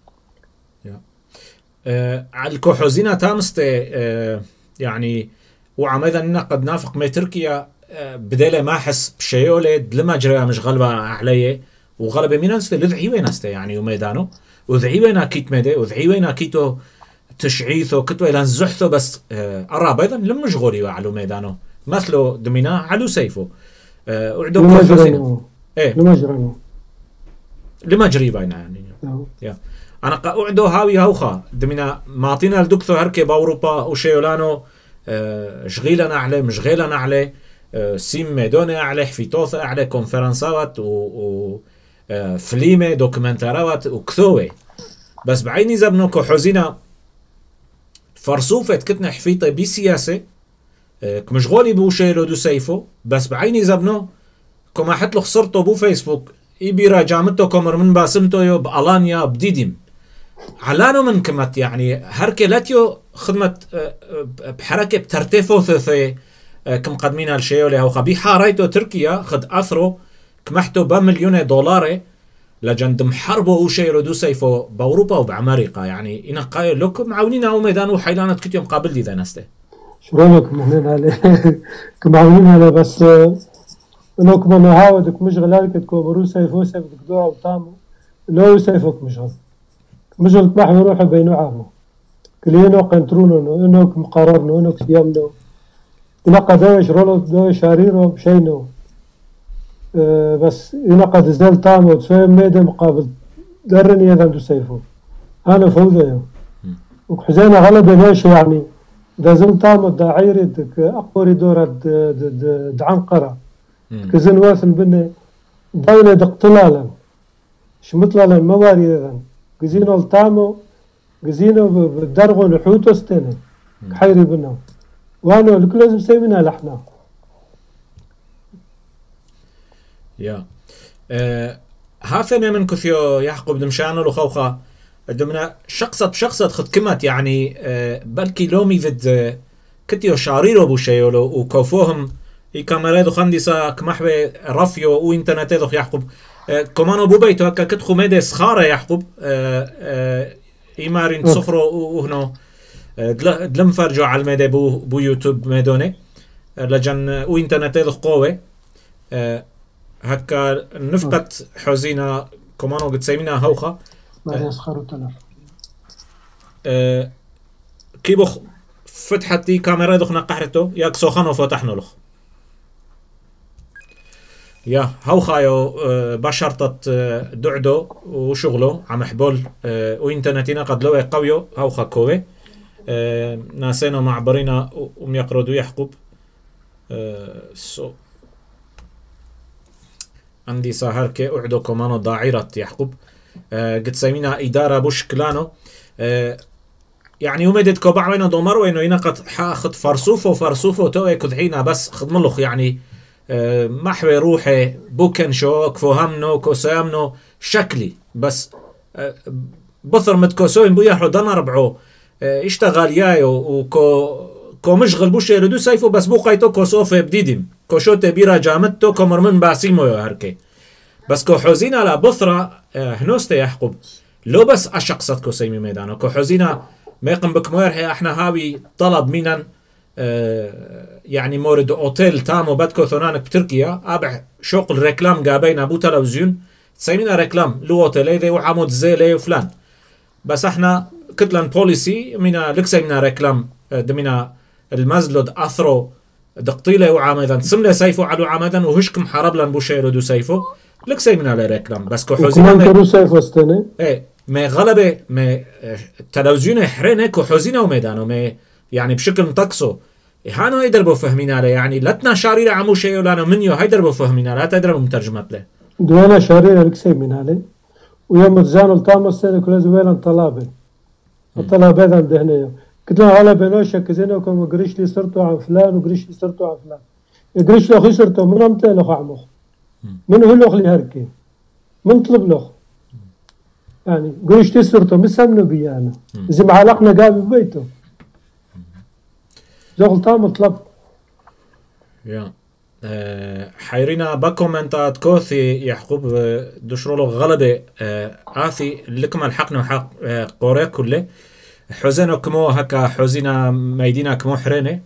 على الكوحوزينة تامستي يعني وعميدا إننا قد نافق مي تركيا بديله ما حس بشيولد لما جرى مش غلبة عليه وغلبة مين أنست لذعي وين أنست يعني وميدانه وذعي وين أكيد ميدا وذعي وين أكيدو تشعيثه كتو إلى زحثه بس أرى أيضا لم مشغولي على ميدانه مثله دمينا على سيفه وعدو كوحوزينة لما جري بينا يعني يا أنا قاعدو هاوي هوخا دمينا معطينا الدكتور هركي بأوروبا وشيولانو شغيلنا عليه مشغيلنا عليه سيم ميدوني عليه حفيتوث عليه كونفرنسات و فليمة دوكمنتارات وكثوة بس بعيني زبنو كحوزينا فرصوفة كتنا حفيطة بسياسة كمشغولي بوشيلو دو سيفو بس بعيني زبنو كما حتلو خسرتو بو فيسبوك إبيرا جامتو كمر من باسمتو يو بألانيا بديدم علانو من كمت يعني هركي لاتيو خدمة بحركة بترتفو ثثي كم قدمينا الشيولي هو خبي حاريتو تركيا خد أثرو كمحتو بمليون دولار لجن دم حربو وشيرو دو سيفو بأوروبا وبأمريكا يعني إنا قايل لكم معاونين أو ميدان وحيلانة كت يوم قابل دي ذا نسته شرونك مهنين عليه كمعاونين عليه بس إنكم مهاودك مشغل كتكو برو سيفو سيف دكدوع وطامو لو سيفوك مشغل كمح يروحوا بينو عامو كلينو قنترونو إنك مقررنو إنك سيامنو ينقى دوش رولو دوش شاريرو بشينو بس ينقى دزال طامو تسوي ميدا مقابل درني يذن دو سيفو أنا فوضى يو وحزينة غلبة ليش يعني دزال طامو دا عيري أقوري دورة دعنقرة كزن واثن بني دولة دقتلالا شمطلالا مواري يذن قزينو الطامو قزينو بدرغو نحوتو ستيني حيري بنو وانا لك لازم سيمنا لحنا يا هاثنا من كثيو يحقب دمشانو لخوخا دمنا شخصة بشخصة خد كمت يعني بلكي لومي ذد كتيو شاريرو بوشيولو وكوفوهم كاميرا خندسة كمحبة رفيو وانترنت ذو يحقب كمانو بوبيتو هكا كتخو ميدي سخارة يحقب إيمارين صخرو وهنو دلم فرجوا على الميدي بو يوتيوب ميدوني لجن وانترنت ذو قوة هكا نفقت حوزينا كمانو قد سيمينا هوخا ما يسخروا تلف كيبو فتحتي كاميرا دخنا قحرتو ياك سوخانو فتحنا له يا هوخايو بشرطت دعدو وشغله عم حبول وانترنتنا قد لو قويو هوخا كوي ناسينا معبرينا وميقردو يحقب عندي سهركي أعدو كمانو ضاعيرة يحقب قد سيمينا إدارة بوشكلانو يعني ومدت كوبع وينو دومر وينو ينقط حاخد فرصوفو توي كدحينا بس خدملخ يعني محوي روحي بوكن شوك فهمنو كوسامنو شكلي بس بثر متكوسوين بوياحو دانا ربعو اشتغل يايو وكو مشغل بوشي ردو سيفو بس بوقيتو كوسوفي بديدم كوشوتي بيرا جامتو كمرمن باسيمو يو هركي بس كو حوزينا لا بثرة هنوستي يحقب لو بس أشقصت كو سيمي ميدانو كو حوزينا ميقن بكمويرحي احنا هاوي طلب مينان يعني مورد اوتيل تامو بدكو ثونانك بتركيا ابع شغل ريكلام قابين ابو تلفزيون سيمينا ريكلام لو اوتيل ذي وعمود زيلي وفلان بس احنا كتلان بوليسي منا لكسي منا ريكلام دمنا المزلود اثرو دقطيله وعامدان سمله سيفو على عامدان وهشكم حرب لان بوشيرو دو سيفو لك سي من على ريكلام بس كو وكمان حوزينا كروسا فستنه ما غلبة ما تلوزيون حرينه كو حوزينا وميدانو ما يعني بشكل مطقسو هانو يدربوا فهمين عليه يعني لتنا شارير عمو شيء ولا منيو هيدربوا فهمين عليه تدربوا مترجمات له دوانا شارير لك سي من عليه ويوم تزانو الطامس سنة كل زويلا طلابة الطلابة عنده هنا قلت له هلا بنوشة كزينو كم قريش لي صرتوا عن فلان وقريش لي صرتوا عن فلان قريش له خسرتوا من أمتى له عمو من هو له هركي من طلب له يعني قريش تسرتوا مسمنوا بيانا زي ما علقنا قابل ببيته زغلطان مطلب يا حيرينا بكومنتات كوثي يعقوب دشرولو غلبة آثي لكم الحقنا حق قوري كله حزينو كمو هكا حزينا ميدينا كمو حرينه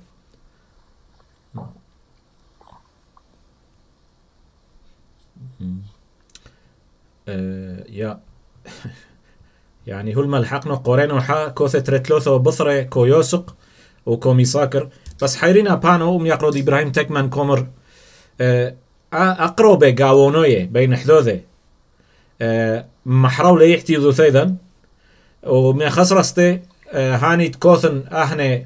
يا يعني هو الملحقنا قورينو حا كوثة ترتلوثو بثرة كو يوسق وكو ميساكر بس حيرينا بانو يقرود إبراهيم تكمن كومر أقرب قاونوية بين حدوذة محراو ليحتي ذو ثيذا ومن خسرسته هاني تكوثن أهني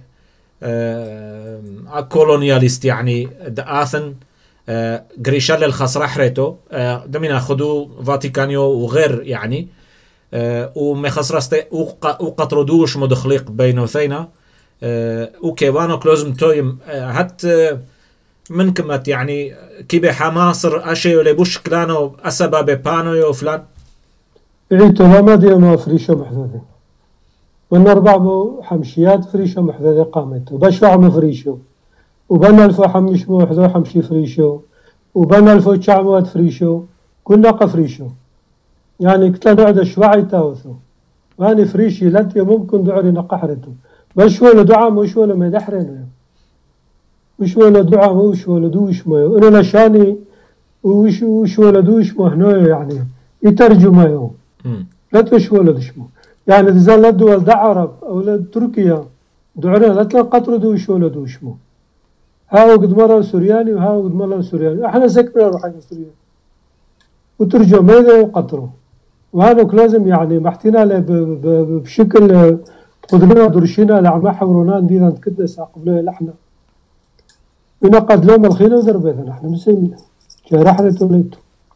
كولونياليست يعني آثن قريشال الخسرة حريتو دمنا خدو فاتيكانيو وغير يعني ومن خسرسته وقطردوش مدخليق بينو ثينا وكيوانو كلوزم تويم هات من كمت يعني كيبي حماصر أشيو لبوش كلانو أسباب بانو يو فلان عيتو ما ديو ما فريشو محدودة والنربع بو حمشيات فريشو محدودة قامتو بشفع مفريشو وبنا الفو حمش موحدو حمشي فريشو وبنا الفو تشعموات فريشو كلنا قفريشو يعني كتلا نعد شوعي تاوثو واني فريشي لانتي ممكن دعوري نقحرتو بش ولا دعاء مش ولا ما دحرين وش ولا دعاء وش ولا دوش ما أنا لشاني وش ولا دوش ما هنا يعني يترجمه يوم لا تش ولا دشمه يعني إذا لا دول دا عرب أو لا تركيا دعنا لا تلا قطر دوش ولا دوش ما ها قد مرة سورياني وها قد مرة سورياني احنا سكبنا روحنا سورياني وترجمه هذا وقطره وهذا لازم يعني محتنا له بشكل قدرنا درشينا لعما حورونا ندينا نتكدنا ساقبلوه لحنا ينقد لهم الخينا وذربيتنا احنا مسيمين جارحنا توليتو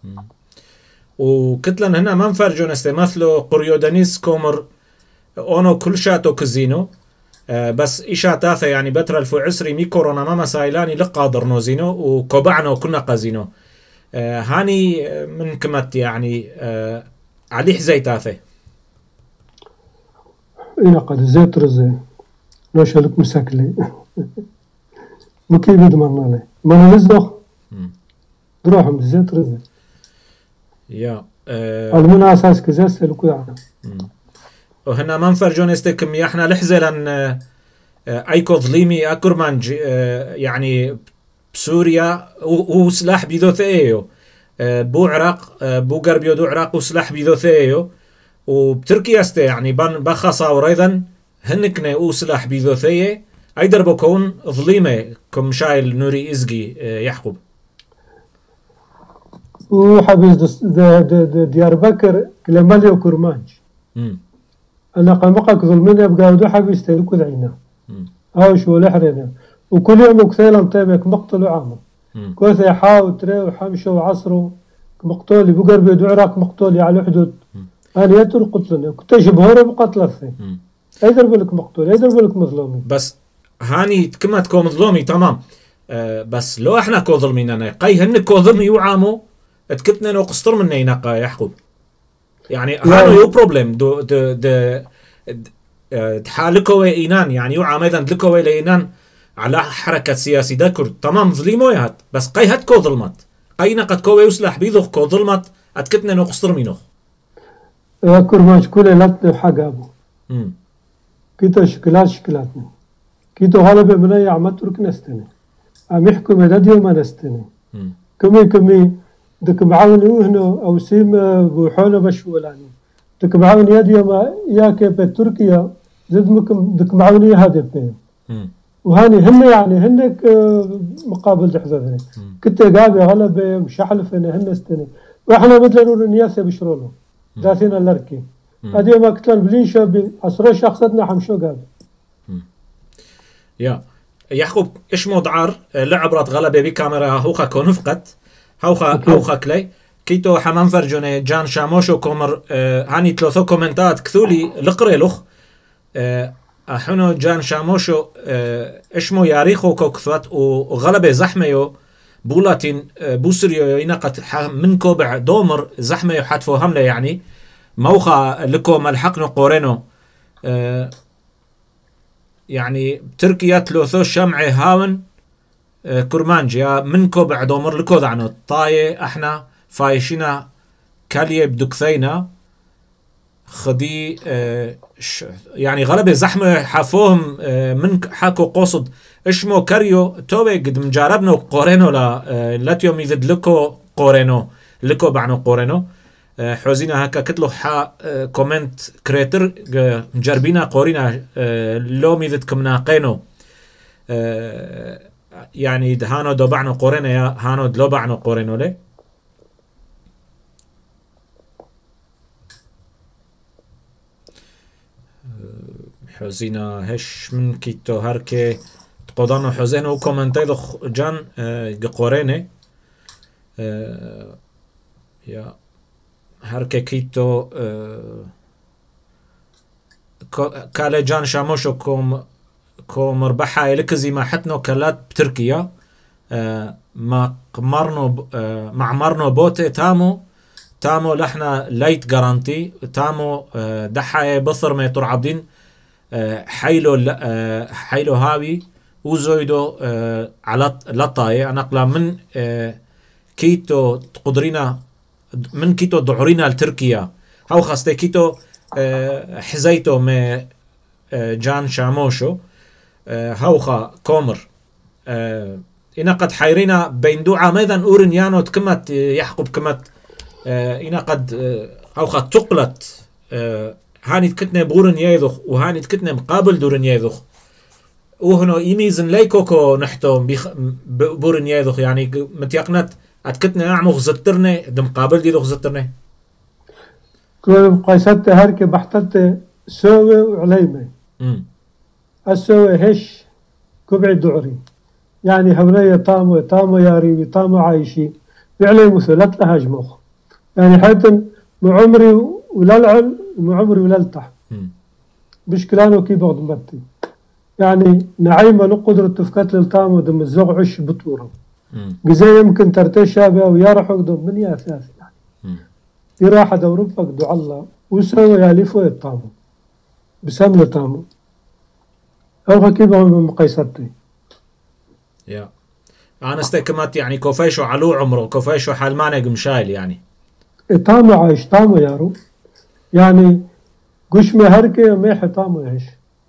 وكتلن هنا ما نفرجون استمثلوا قريودانيس كومر اونو كل شاتو كزينو بس إشاتاثة يعني بتر الفو عسري مي كورونا ما مسايلاني لقادر نوزينو وكوبعنو كنا قازينو هاني من كمت يعني عليه زيتاثة إنا قد زيت رزي لو شالك مساكلي مكيب يدمرنا لي ما نزدخ دروحهم زيت رزي يا المنا أساس كزاس لكو يعني وهنا ما نفرجون استكم احنا لحزة لان ايكو ظليمي اكرمانج يعني بسوريا وسلاح بيدو ثيو بو عراق بو غربيو دو عراق وسلاح بيدو ثيو وبتركيا است يعني بخصا وريضا هنكنا وسلاح بيدو ثيه ايدر بكون ظليمه كم شايل نوري ازقي يحقب وحبيز ديار بكر كلمالي وكرمانج أنا قمقك ظلمين يبقى ودو حبيز تلكو ذعينا هاو شو لحرنا وكل يوم كثيرا طيبك مقتل عامل كوثي حاو تري وحمشو وعصرو مقتولي بقر بيدو عراق مقتولي على الحدود أنا يتر قتلني كنت جبهوري بقتل الثين أيضر بلك مقتول أيضر بلك مظلومي بس هاني كما تكون مظلومي تمام بس لو احنا كو ظلمين انا قي هن كو ظلمي وعامو اتكتنا نو قسطر من ينقى يحقب يعني هانو يو بروبلم دو دو دو تحالكو اينان يعني يوعام ايضا دلكو اينان على حركة سياسي داكر تمام ظليمو يهات بس قي هات كو ظلمت قي نقد كو يسلح بيذوخ كو ظلمت اتكتنا نو قسطر منوخ كرماش كله لاتني حق أبو كيتو شكلاتنا كيتو غالبا من أي عمد ترك نستني عم يحكوا مدد يوم نستني كمي دك معاوني وهنا أو سيم بوحونا بشولاني دك معاوني يد يوم ياك بتركيا زد مكم دك معاوني هذا بين وهاني هن يعني هنك مقابل تحذفني كنت قابي غلبة مش حلف إن هن استني واحنا مثل نور نياسه بشرولو ذاتنا الاركي هذه ما كتلن بلينشا بأسرة شخصتنا حمشو قال يا يعقوب ايش مودعار لعبرت غلبة بكاميرا هوخا كونفقت هوخا كلي كيتو حمام فرجوني جان شاموشو كومر هاني ثلاثة كومنتات كثولي لقري لخ احنو جان شاموشو اشمو ياريخو كوكثوت وغلبة زحميو بولاتين بوسريو ينقت من كوبع دومر زحميو حتفو همله يعني موخا لكو ملحقنو قورينو يعني تركيا تلوثو شمعي هاون كرمانجيا من كوبع دومر لكو دعنو طاية احنا فايشينا كاليه بدكثينا خدي يعني غلبة زحمة حافوهم من حاكو قوصد اشمو كاريو توبي قد مجاربنو قورينو لاتيوم يذد لكو قورينو لكو بعنو قورينو حوزينا هكا كتلو كومنت كريتر مجربينا قورينا لو ميذد كمناقينو يعني دهانو دو بعنو قورينو يا هانو دلو بعنو قورينو لي حوزينا هش من كيتو هركي تقودانو حوزينو كومنتاي دو جان قوريني يا هركي كيتو كالي جان شاموشو كوم ربحها يلكزي ما حتنو كلات بتركيا ما معمرنو بوتي تامو لحنا ليت جارانتي تامو دحاي بثر ما يطر عبدين حيلو هاوي وزويدو على لطاي نقلا من كيتو تقدرينا من كيتو دعورينا لتركيا هاو خاصة كيتو حزيتو ما جان شاموشو هاوخا كومر إنا قد حيرينا بين دوعة ماذا أورن يانو تكمت يحقب كمت إنا قد هاوخا تقلت هاني تكتنا بورن ياذخ وهاني تكتنا مقابل دورن ياذخ وهنا يميزن ليكوكو نحتو بورن ياذخ يعني متيقنت أتكتنا أعمق زترني دم قابل دي ذوخ زترني كل قيسات هركي بحتت سوي وعليمي السوي هش كبع دعري يعني هبنية طامو ياريبي طامو عايشي وعلي مثلت لها جمخ يعني حيث معمري ولا العل ومعمري ولا التح بشكلانو كي بغض مبتي يعني نعيمة لقدرة تفكت للطامو دم الزغ عش بطوره جزاي يمكن ترتشى بها ويرحق دم من أساس يعني يراح دور فقد الله وسوى يالفوا الطامو بسمن طامو أو كيف من مقيستي يا أنا استكمت يعني كوفيشو علو عمره كوفيشو حالمانة قمشايل يعني طامو عايش طامو يارو يعني قش مهركي ميح طامو يعيش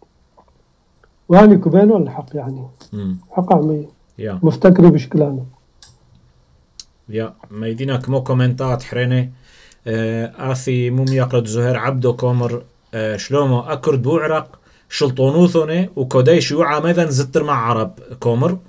واني كبينو الحق يعني حق عمي مفتكري بشكلانه يا ميدينا كمو كومنتات حريني آثي موم يقرد زهير عبدو كومر شلومو أكرد بوعرق شلطونوثوني وكوديش يوعى ميذن زتر مع عرب كومر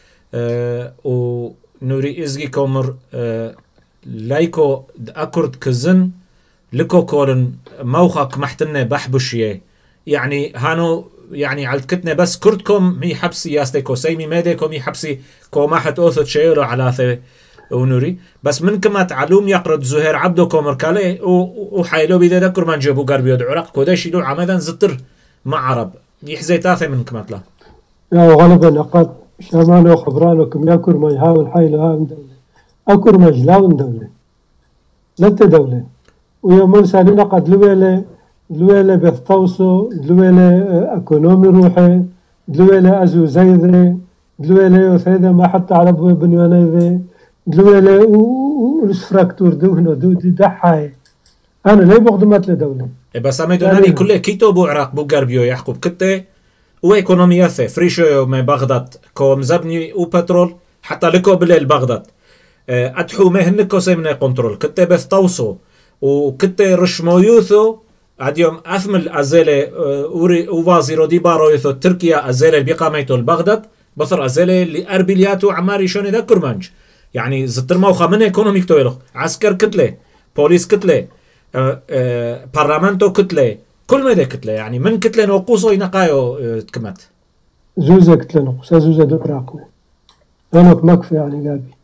ونوري إزجي كومر لايكو أكرد كزن لكو كولن موخك محتنة بحبشيه يعني هانو يعني علتكتنا بس كردكم مي حبسي ياستيكو سيمي ميديكو مي حبسي كو ما حت اوثت شيرو على ثي ونوري بس من كما تعلوم يقرد زهير عبدو كومر كالي وحايلو بيدا دكر من جيبو قربيو دعرق كوديش يلو عمدا زتر مع عرب يحزي تاثي من كما تلا يا غالبا أقاد شامانو خبرانكم ياكر ما يحاول حايلو هاون دولة أكر مجلاون دولة لت دولة ويومون سالين قد لويلة بثوصو دلويلة اكونومي روحي دلويلة ازو زيذي دلويلة يوثيذي ما حتى على بنيانيذي دلويلة والسفراكتور دي دحاي انا ليه بخدمات لدولة بس امي دوناني كله كيتو بو عراق بو قربيو يحقب كته وايكونومياثي فريشو ما بغداد كو مزبني وبترول حتى لكو بالليل بغداد اتحو مهنكو سيمنا كنترول كته بثوصو وكته رشمويوثو عاد يوم أثمل أزالة ووازيرو دي بارويثو تركيا أزالة بقاميتو البغداد بصر أزالة لأربيلياتو عماري شوني ذا كرمانج يعني زتر موخا من ايكونوميك تويلو عسكر كتلة بوليس كتلة بارلمانتو كتلة كل ما ده كتلة يعني من كتلة نوقوصو ينقايو تكمت زوزة كتلة نقص زوزة دقراقو أنا مكفي يعني قابي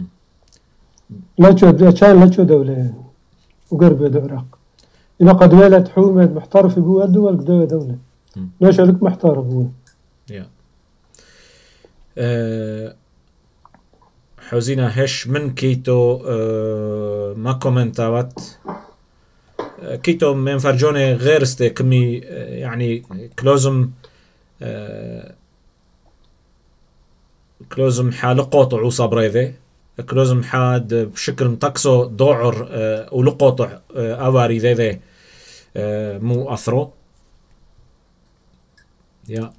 لا شو دولة وقرب دقراق إن قد ولد حومة محترف بو الدول قدوة دولة ناشا لك محترف بو حوزينا هش من كيتو ما كومنتاوات كيتو من فرجوني غير كمي يعني كلوزم حالقوط عوصا بريذي كلوزم حاد بشكل متقصو دوعر ولقوط اواري ذي مو اثرو يا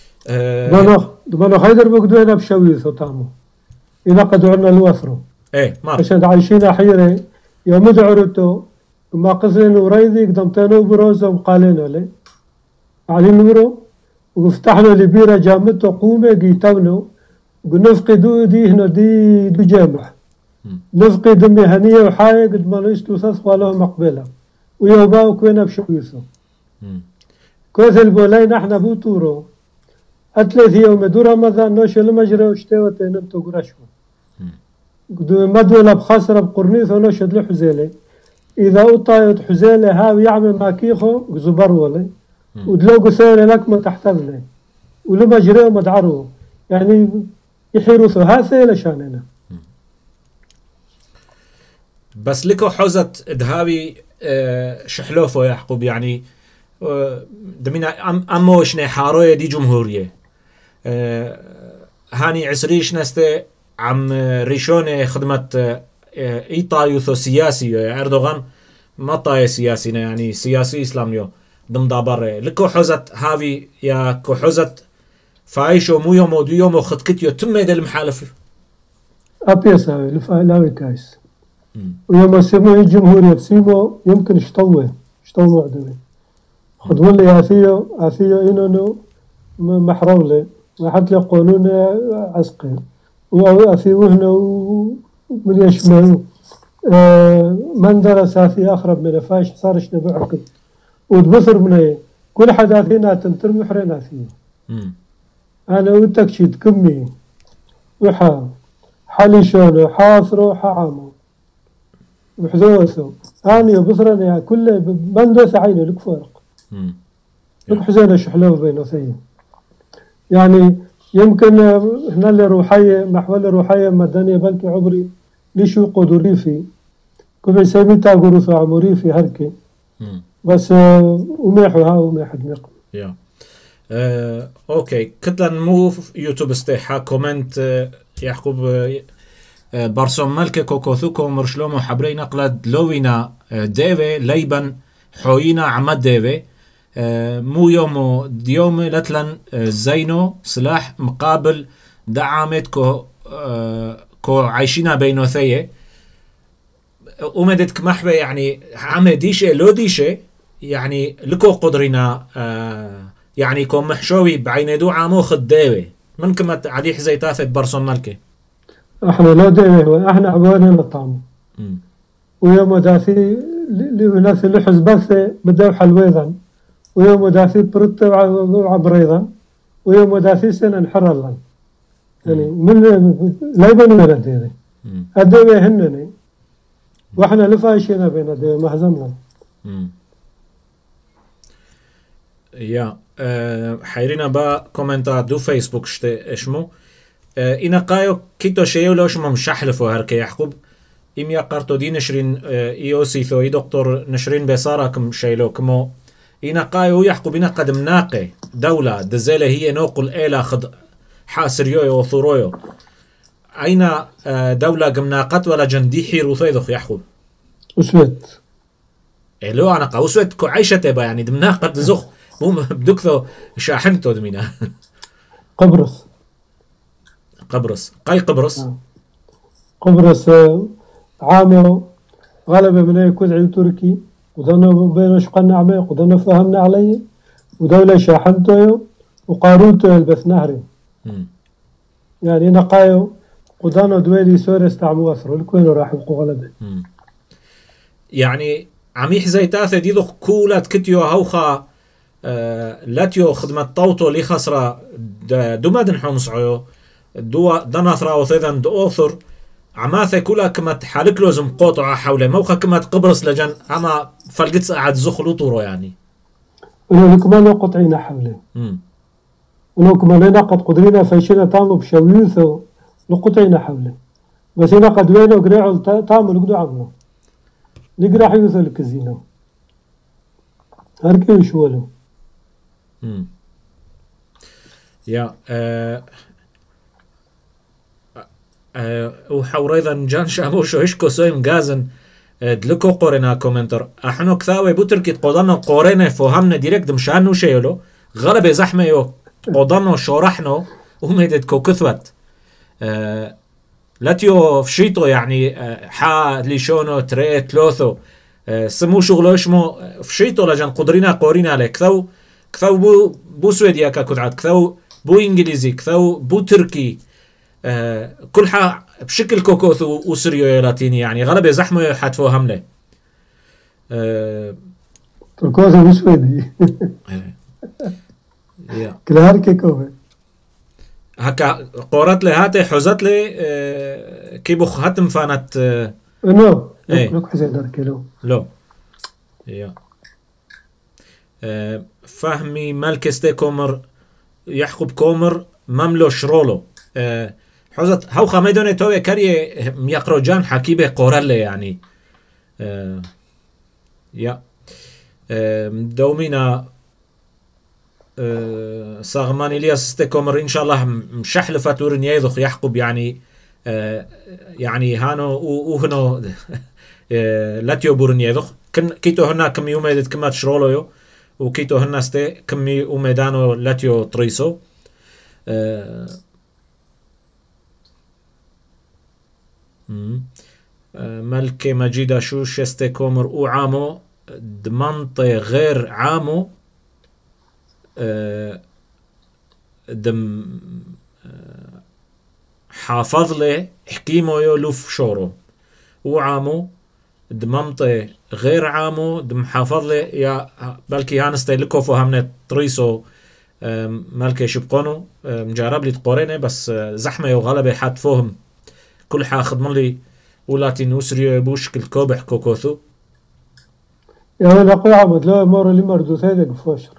دمانو خيدر بقدونا بشوي ثطامو ينقدوا عنا الوثرو عشان عايشين حيرة يوم دعرتو ما قصين وريدي قدمتينو بروزة وقالينو لي علي نورو وفتحنا لبيرة جامتو قومة قيتونو ونفقدو دي هنا دي جامع نفقد مهنية وحاية قد ما نشتو ساسقوا لهم مقبلة ويوباو كوينة بشويسو كويس البولين احنا بوتورو أتلث يوم دو رمضان نوش المجرى وشتوى نمتو قرشو قدو مدولة بخسرة بقرنيث ونوش دلو حزيلي إذا أطايت حزيلي هاو يعمل ماكيخو زبر ولي ودلو قسيلي لك ما تحتذلي ولما جريو مدعرو يعني يحيروثو هاسي لشاننا بس لكو حوزة دهاوي شحلوفو يا حقوب يعني دمينا أموش نحاروية دي جمهورية هاني عسريش نستي عم ريشوني خدمة إيطايوثو سياسي أردوغان ما طاي سياسي يعني سياسي إسلاميو دم دابر لكو حوزة هاوي يا كو حوزة فايشو مو يومو دو يومو خدكتيو تم يد المحالف أبيسا لاوي كايس ويوم سيمو الجمهورية سيمو يمكن اشتوه عدوي خدوا لي آثيو إنو محرولة ما حد لي قانون عسقي وآثيو هنا ومن يشمعوا من درس آثي أخرب من فاش صارش نبعكم وتبصر من كل حد آثينا تنتر محرين آثيو أنا وتكشيد كمي وحا حالي شونو حاصرو حعامو وحذوثو أنا وبصرني كله بندوث عيني لك فرق لك حزينة شحلوه بين وثيه يعني يمكن هنا اللي روحية محول روحية مدنية بلكي عبري ليشو قدريفي كل يسمي تاقروثو عمريفي هركي بس وميحو ها وميح دميق اوكي كتلا مو يوتيوب استيحا كومنت يعقوب برسوم ملكة كوكوثوكو مرشلومو حبري نقلت لوينا ديفي ليبن حوينا عمد ديفي مو يومو ديومي لتلن زينو سلاح مقابل دعامت كو عايشينا بينوثية ومدتك محبة يعني عمي ديشة لو ديشة يعني لكو قدرنا يعني كو محشوي بعين دو عامو خد ديوي من كمت عديح زي تاثت برسوم ملكة احنا لا ديوي احنا عبوانا نطعمو ويوم داثي لناس اللي حزبث بدأوا حلويضا ويوم داثي برت وعبريضا ويوم داثي سنة انحرر يعني من لا يبنوا من الديوي الديوي هنني واحنا لفايشينا بين الديوي مهزمنا يا حيرينا با كومنتات دو فيسبوك اشمو إنا قايو كيتو شيو لو شمو مشحلفو هركي يحقوب إم يقرتو دي نشرين إيوسيثو إي دكتور نشرين بيصارا كم شيلو كمو إنا قايو يحقوب إنا قد مناقي دولة دزالة هي نوقل إيلا خد حاسريو وثرويو أين دولة قمناقت ولا جندي حيرو ثيدخ يحقوب أسود إلو أنا قاوسوت كو عيشة تبا يعني دمناقت زخ مو بدكثو شاحنتو دمينا قبرص قاي قبرص قبرص عامو غلب من كذعي تركي وظنوا بين شقنا عميق وظنوا فهمنا عليه ودولة شاحنته وقاروته البث نهري يعني نقايو قدانا دويلي سوريس تعمو أثروا لكوينو راح يبقوا غلبة. يعني عميح زي تاثي ديدو كولات كتيو هوخا لاتيو خدمة طوتو لي خسرة دومادن حونسعيو دو دناثرا وثيذن دو أوثر عماثي كولا كمت حالك لازم قوطع حوله موخا كمت قبرص لجن أما فلقت قاعد زخلو طورو يعني ولو كمان قطعين حوله ولو كمان قد قدرنا فيشنا تامو بشويوثو نقطعين حوله بس هنا قد وينو قريعو تامو نقدو عملو نقرا حيوثو لكزينو هركي وشولو يا وحور أيضا جان شاموشو إشكو سويم غازن دلكو قورنا كومنتر احنو كثاوي بوتركي قودنا قورنا فهمنا ديريكت مشانو شيلو غلب زحمه يو قودنا شورحنو وميدت كو كثوت لاتيو فشيتو يعني حا ليشونو تريت لوثو سمو شغلو اشمو فشيتو لجن قدرنا قورينا عليه كثاو بو سويديا كاكودعات كثاو بو انجليزي كثاو بو تركي كل حا بشكل كوكوث وسريو لاتيني يعني غلبة زحمة حتفو همله تركوث وسويدي كل هاركي كوفي هكا قورت لي هاتي حوزت لي كيبوخ هاتم فانت نو لوك حزين داركي لو يا فهمي مالكستي كومر يحقب كومر مملو شرولو حوزت هاو خميدوني توي كاري ميقرو جان حكيبه قورل يعني يا دومينا صاغمان إلياس ستيكومر إن شاء الله مشحل فاتورن يذخ يحقب يعني يعني هانو وهنو لاتيو بورن يذخ كيتو هنا كم يوم يدت كمات شرولو وكيتو هنا ستي كم يوم دانو لاتيو تريسو ملكة مجيدة شو شستي كومر او عامو دمنطي غير عامو دم حافظ لي حكيمو يولوف شورو او عامو دمنطي غير عامو دم حافظ لي يا بلكي هانستي لكو فهمنا تريسو ملكة شبقونو مجارب لي تقوريني بس زحمة وغلبة حد فهم كل حا خدم لي ولاتين وسريو بوشكل كوبح كوكوثو يا ولا قوي عمد لا مر اللي مردو ثاني فاشر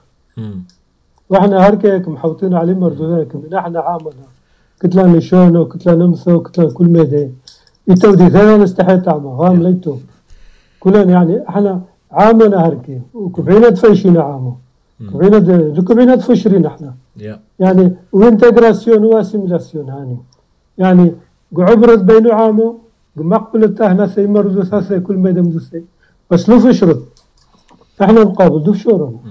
واحنا هركيك محوطين عليه مردو ذاك من احنا عامنا كتلا نشونو كتلا نمثو كتلا كل ميدين يتودي ثاني استحيت عمه غام ليتو كلنا يعني احنا عامنا هركي وكبعينا تفيشينا عامه كبعينا تفشرين احنا يعني وانتجراسيون واسيميلاسيون هاني يعني قعبرت بينو عامو مقبل التهنا سي مردو ثاثي كل ما يدم دوسي بس لو فشرت احنا نقابل دو فشورنا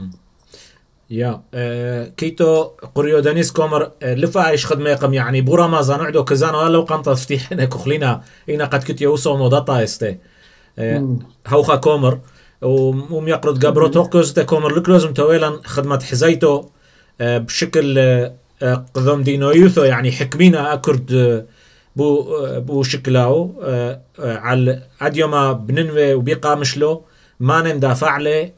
يا كيتو قريو دانيس كومر لفا ايش خدمه يقم يعني بورا ما زانعدو كزانو ولا قنطه تفتيح هنا كخلينا هنا قد كنت يوصو موداتا استي هوخا كومر وم يقرد قبرو توقيوز تا كومر لك لازم تويلا خدمه حزيتو بشكل قدوم دينو يوثو يعني حكمينا اكرد بو شكلاو على اديوما بننوي وبيقى مشلو ما ندافع له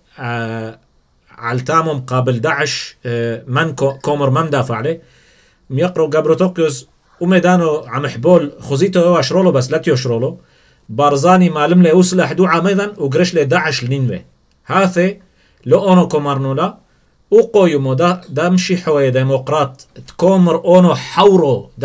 على تامو مقابل داعش من كومر ما مدافع له ميقرو قبرو توكيوز وميدانو عم حبول خزيتو هو اشرولو بس لا تيشرولو بارزاني مالم له وسلاح دو عميدا وقرش له داعش لنينوي هاثي لو اونو كومرنولا وقويو مودا دامشي حوية ديمقراط كومر اونو حورو دا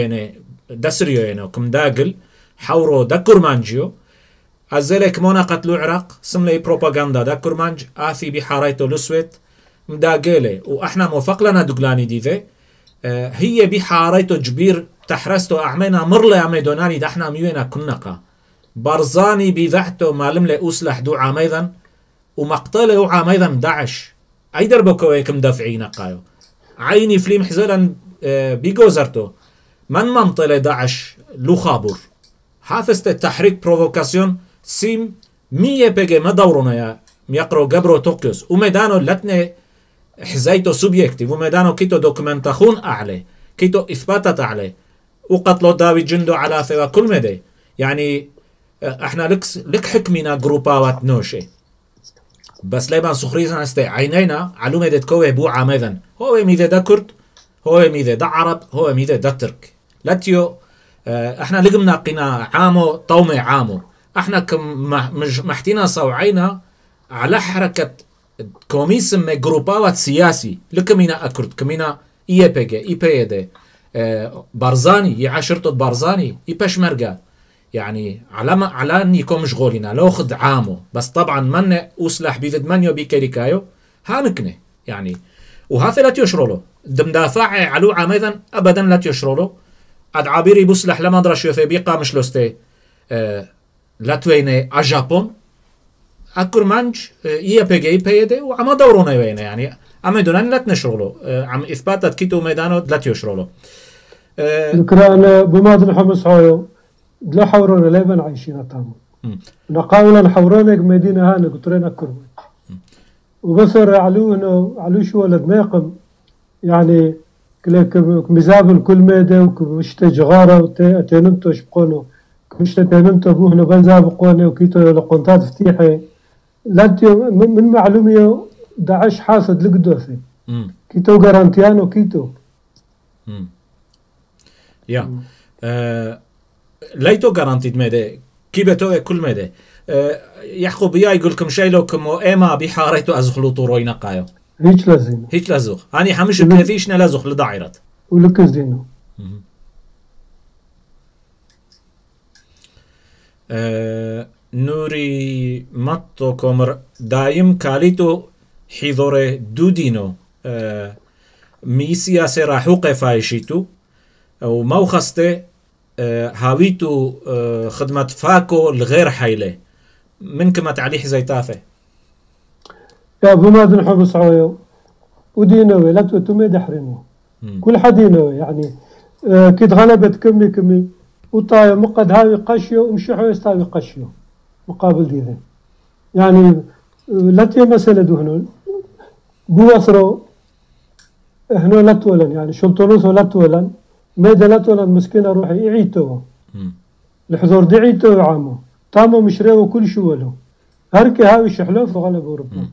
سريو يعني كم داقل حورو دا كرمانجيو أزلك مونا قتلو عراق سملي بروباغندا دا كرمانج آثي بحاريتو لسويت مداقيلي وإحنا موفق لنا دقلاني ديذي هي بحاريتو جبير تحرستو أعمينا مرلي عمي دوناني دا احنا ميوينا كنقا بارزاني بذعتو مالم لي أسلح دو عاميذا ومقتله و عاميذا داعش أي دربكو يكم دافعين قايو عيني فليم حزيلا بيقوزرتو من منطلة داعش لو خابور حافظت التحريك بروفوكاسيون سيم 100 بيجي ما دورنا يا ميقرو قبرو توكيوس وميدانو لتني حزيتو سوبيكتيف وميدانو كيتو دوكمنتاخون أعلى كيتو إثباتات أعلى وقتلوا داوي جندو على ثوا كل مدى يعني احنا لك حكمنا جروباوات نوشي بس ليبان سخريزنا استي عينينا علومة دي تكوه بو عامذا هو ميذا دا كرد هو ميذا دا عرب هو ميذا دا ترك لاتيو احنا لقمنا قنا عامو طومي عامو احنا محتينا صوعينا على حركة كوميس من جروباوات سياسي لكمينا اكرد كمينا اي بيجي اي بيدي بارزاني يعشرطة بارزاني اي بشمرقة يعني على ان يكون مشغولين لو خد عامو بس طبعا من اسلح بيذد منيو بيكريكايو هانكنه يعني وهذا لا تيشرولو دمدافع علو عامذا ابدا لا تيشرولو ادعابيري بسلح لما درش يثبيقا مش لوستي لا تويني اجابون اكرمانج اي بيجي بيدي وعما دورونا وين يعني اما دونان لا تنشرولو عم اثباتات كيتو ميدانو لا تيشرولو ذكران بمادن حمص هايو لا حورونا ليبن عايشين تامو نقاولا حورونك مدينة هانك قطرين كرمي وبصر علو شو ولد ماقم يعني مزابن كل ميدا وكمشت جغارة وتنمتو شبقونو كمشت تنمتو بوهنا بنزاب قوني وكيتو لقنطات فتيحي لانتيو من معلومية داعش حاسد لقدوثي كيتو غارانتيانو كيتو يا ليتو غارانتيد ميدا كيبتو كل ميدا يحقو بيا يقول لكم شيء لو كمو ايما بحاريتو ازخلوطو روينا قايو هيك لازوخ اني حمش بلثيشنا لازوخ لداعيرات ولك زينو نوري ماتو كومر دايم كاليتو حيضوري دودينو مي سياسة راحوقة فايشيتو ومو خسته هاويتو خدمة فاكو الغير حيلة منك ما تعليح زي تافه يا ابو مادن حبس عويو ودينوي لا تمي دحرينو كل حد ينوي يعني كيد غلبت كمي وطايا مقد هاوي قشيو ومشيحو يستاوي قشيو مقابل دي يعني لا تي مسألة دهنو بوصرو هنو لا تولن يعني شلطنوسو لا تولن ميدا لا تولن مسكينة روحي يعيتو الحضور دي عيتو عامو طامو مشريو كل شو ولو هركي هاوي شحلوف وغلبوا ربنا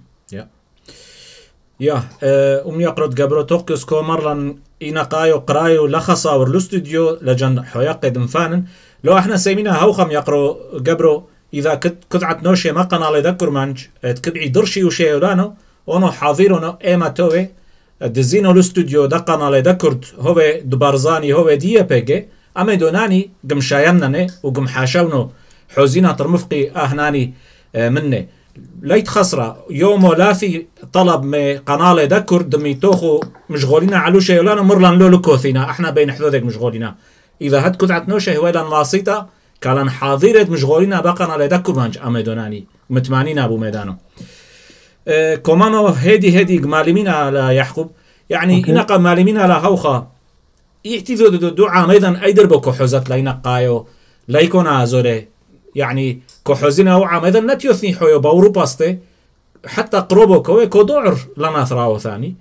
يا يقرد قبرو توقيس كو مرلن إنقايو قرايو لخصا ورلو استوديو لجن حياق دمفانن لو احنا سيمينا هوخم يقرو قبرو إذا كدعت نوشي ما قنال يذكر منج تكبعي درشي وشي ولانو ونو حاضرونو ايما توي دزينو الاستوديو دا قنال يذكرد هو دبارزاني هو دي بيجي اما دوناني قم شاينني وقم حاشونو حوزينا ترمفقي اهناني مني ليت خسرة يومو لا في طلب من قناة ذكر دمي توخو مشغولين على شيء ولا مرلان لولو كوثينا احنا بين حدودك مشغولين اذا هاد كدعت نوشه هو لان واسطة كالان حاضرة مشغولين بقنا لذكر مانج اميدوناني متمانين ابو ميدانو كومانو هدي مالمين على يحقوب يعني إنقا مالمين على هوخا يحتذو دعا ميدان ايدر بكو حوزت لينقايو ليكون ازولي يعني كحوزنا وعام إذا نتيوثني حيو بأوروباستي حتى قربو كوي كودعر لنا ثراو ثاني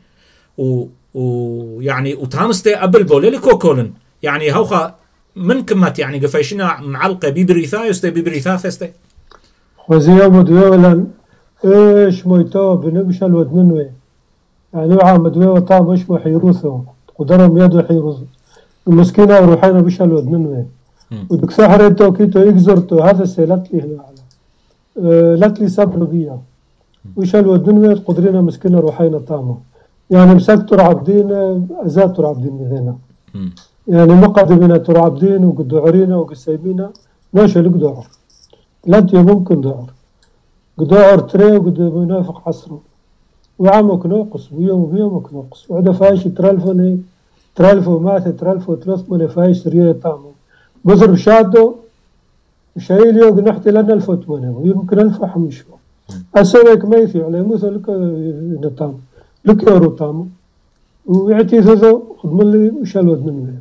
يعني وتامستي قبل بولي كوكولن يعني هوخا من كمات يعني قفايشنا معلقة بيبريثا يستي بيبريثا فستي خوزيا مدويولا ايش مويتو بنبشا الودنوي يعني وعام مدويو طام ايش مو حيروثو قدرهم يدو حيروثو المسكينة وروحينا بشا الودنوي ودك سحرتو كيتو يكزرتو هذا سيلت لي هنا على لت لي صبروا بيها وش الودنوي قدرنا مسكينة روحينا طامو يعني مسكتوا عبدين ازاتوا عبدين مثلنا يعني مقدمنا ترى عبدين وقدعرينا وقسيبينا ماشي لقدعر لانت ممكن دعر قدعر تري وقد منافق حصره وعمك ناقص ويومك ناقص وعدا فايش ترالفو مات ترالفو ثلاث من فايش ريا طامو بضرب شادو شايل يوق نحتي لنا الفوت منه ويمكن الفحم مشو أسويك ما يفي على مثل لك نطام لك يورو طامو ويعطي ذو خدم لي وشالود منه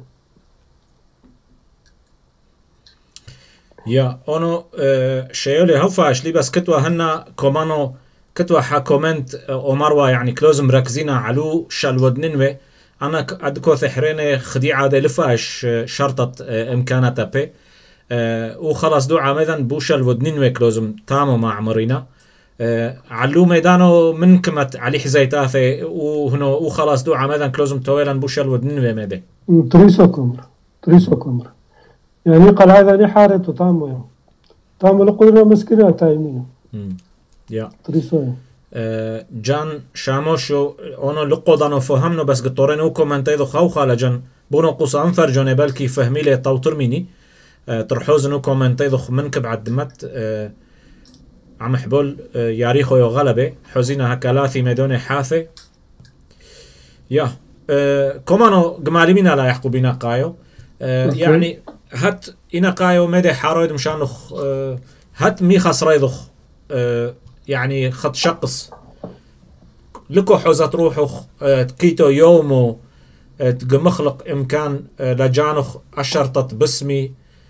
يا أنو شايلي هوفاش لي بس كتوا هنا كومانو كتوا حكومنت أمروا يعني كلوز مركزين علو شالود ننوي أنا أدكو ثحرين خديعة دي لفاش شرطة إمكانتا بي وخلاص دوعا ميدان بوشل ودنين ويكلوزم تامو مع عمرينا علو ميدانو من كمت علي حزيتاثي وهنو وخلاص دوعا ميدان كلوزم تويلان بوشل ودنين وميدي تريسو كمر يعني قال هذا نحارت وطامو لقدنا مسكنا تايمين يا تريسو جان شاموشو اونو لقودانو فهمنو بس قطورين او كومنتايدو خوخالا جان بونو قوسا انفر جوني بلكي فهميلي طوتر ميني ترحوزنو كومنتايدو منكب عدمت عم حبول ياريخو يو غلبة حزينا هكالاثي ميدوني حاثي يا كومانو قمالي مينا لا يحقو بينا قايو يعني هات إنا قايو ميدي حارويد مشانو هات مي خسريدوخ يعني خط شقص لكو حوزة روحو كيتو يومو تقمخلق إمكان لجانوخ أشرطت باسمي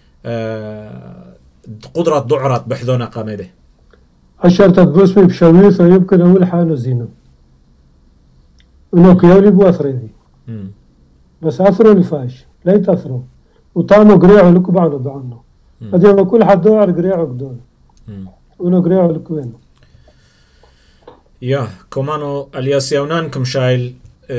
قدرة دعرات بحذونا قامده أشرطت باسمي بشويثة يمكن أول حالو زينو إنو كيولي بواثريدي بس أثروا لفاش لا يتأثروا وطاموا قريعوا لكو بعضو دعانو هذي كل حد دوعر قريعوا قدون إنو قريعوا لكو وينو يا كمانو الياسيونان كم شايل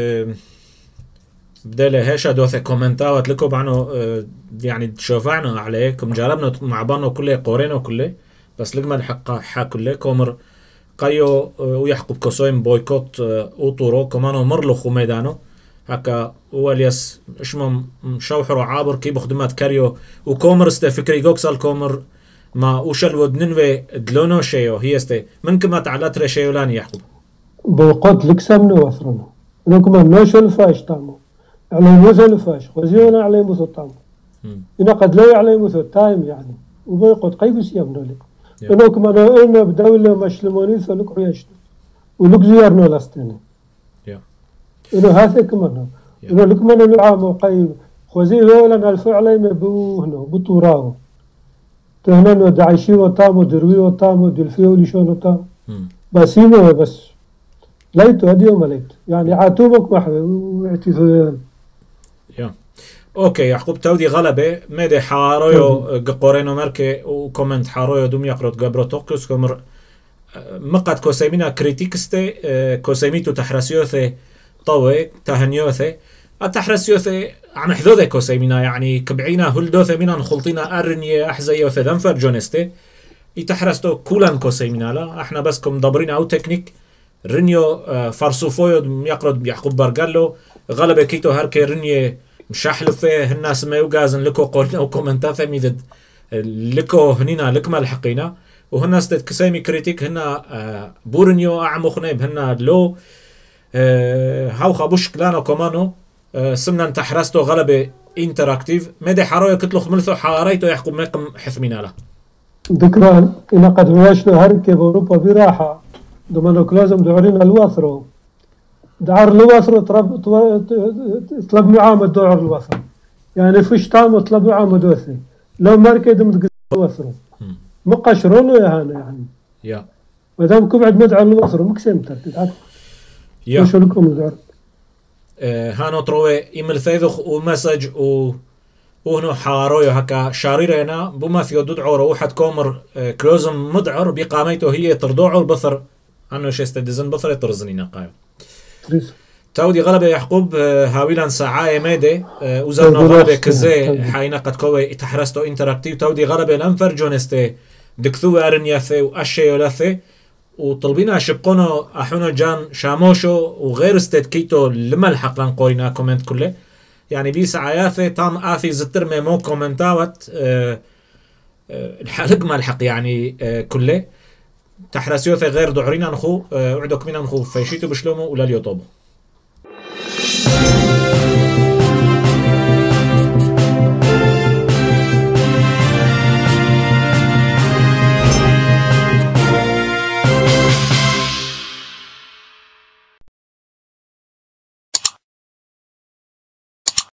بدله هيش دوث كومنتات لكم عنه يعني تشوفعنا عليكم جربنا مع بعضنا كله قورينا كله بس لقما الحق كله كومر قيو ويحقب كوسوين بويكوت اوطورو كمانو مرلخ وميدانو هكا هو الياس اشمم شوحر وعابر كي بخدمات كاريو وكومر است فكري جوكسال كومر ما وشل ودننوي دلونو شيو هي است من كما تعلات رشيولاني يحقب بوقت لكسمنو وثرنا لكما نوشل فاش تامو على موسى فاش وزيونا على موسى تامو إن قد لا على موسى تايم يعني وبيقعد قيبس يبنو لك إنه كما أنا بدولة مشلموني فلك عيشت ولك زيارنا لاستني إنه هذا كمان إنه لك من العام وقيب خوزي ولا الفعل ما بوهنا بطوراو تهنا ودعيشي وطامو دروي وطامو دلفيو لشون وطامو بسيمه بس ليتو هدي يوم ليتو يعني عاتوبك محوي واعتذار يا اوكي يعقوب تودي غلبة ميدي حارويو قورينو مركي وكومنت حارويو دوم يقرط قبرو توقيوس كمر مقاد كوسيمينا كريتيكستي كوسيميتو تحرسيوثي طوي تهنيوثي التحرسيوثي عم حذوذي كوسيمينا يعني كبعينا هلدوثي مينا نخلطينا ارنية احزيوثي دنفر جونستي يتحرستو كولان كوسيمينا لا احنا بس كم دابرين او تكنيك رنيو فارسوفويو يقرد يعقوب برقالو غلبة كيتو هركي رنية مشاحلفه الناس ما يوجازن لكو قولنا وكومنتا فميدد لكو هنينا لكما الحقينا وهنا استد كسيمي كريتيك هنا بورنيو اعمو خنيب هنا لو هاو خابوش كلانو كومانو سمنا انتحرستو غلبة انتراكتيف مدي حرايو كتلو ملثو حاريتو يحكم ميقم حثمينا له ذكران إن قد ويشلو هركي بأوروبا براحة دومانو كلازم دعورين الواثرو دعار الواثرو طلب معامد دعور الواثرو يعني فيش تام طلب معامد وثي لو ماركي دمت الواثرو مقشرونو يا هانا يعني يا مادام كبعد مدعو الواثرو مكسيمتر تتعرف يا وشو لكم الدعور هانو تروي إيميل ثيذخ ومسج وهنو حارويو هكا شاريرينا بما فيو ددعو روحة كومر كلوزم مدعر بقاميتو هي تردوعو البثر عنو شيستدزن بثر ترزنينا قايو تاودي غلبة يعقوب هاويلان ساعة ميدي وزرنا غلبة كزي حاينا قد كوي تحرستو انتراكتيو تاودي غلبة لنفر جونستي دكثو ارنياثي واشيو لاثي وطلبينا شبقونو احونو جان شاموشو وغير استيد كيتو لما الحق لنقورينا كومنت كله يعني بي سعياثي تام آثي زتر ميمو كومنتاوت الحلق ما الحق يعني كله تحرسيوثي غير دعرينا نخو وعدو كمينا نخو فيشيتو بشلومو ولا اليوتوبو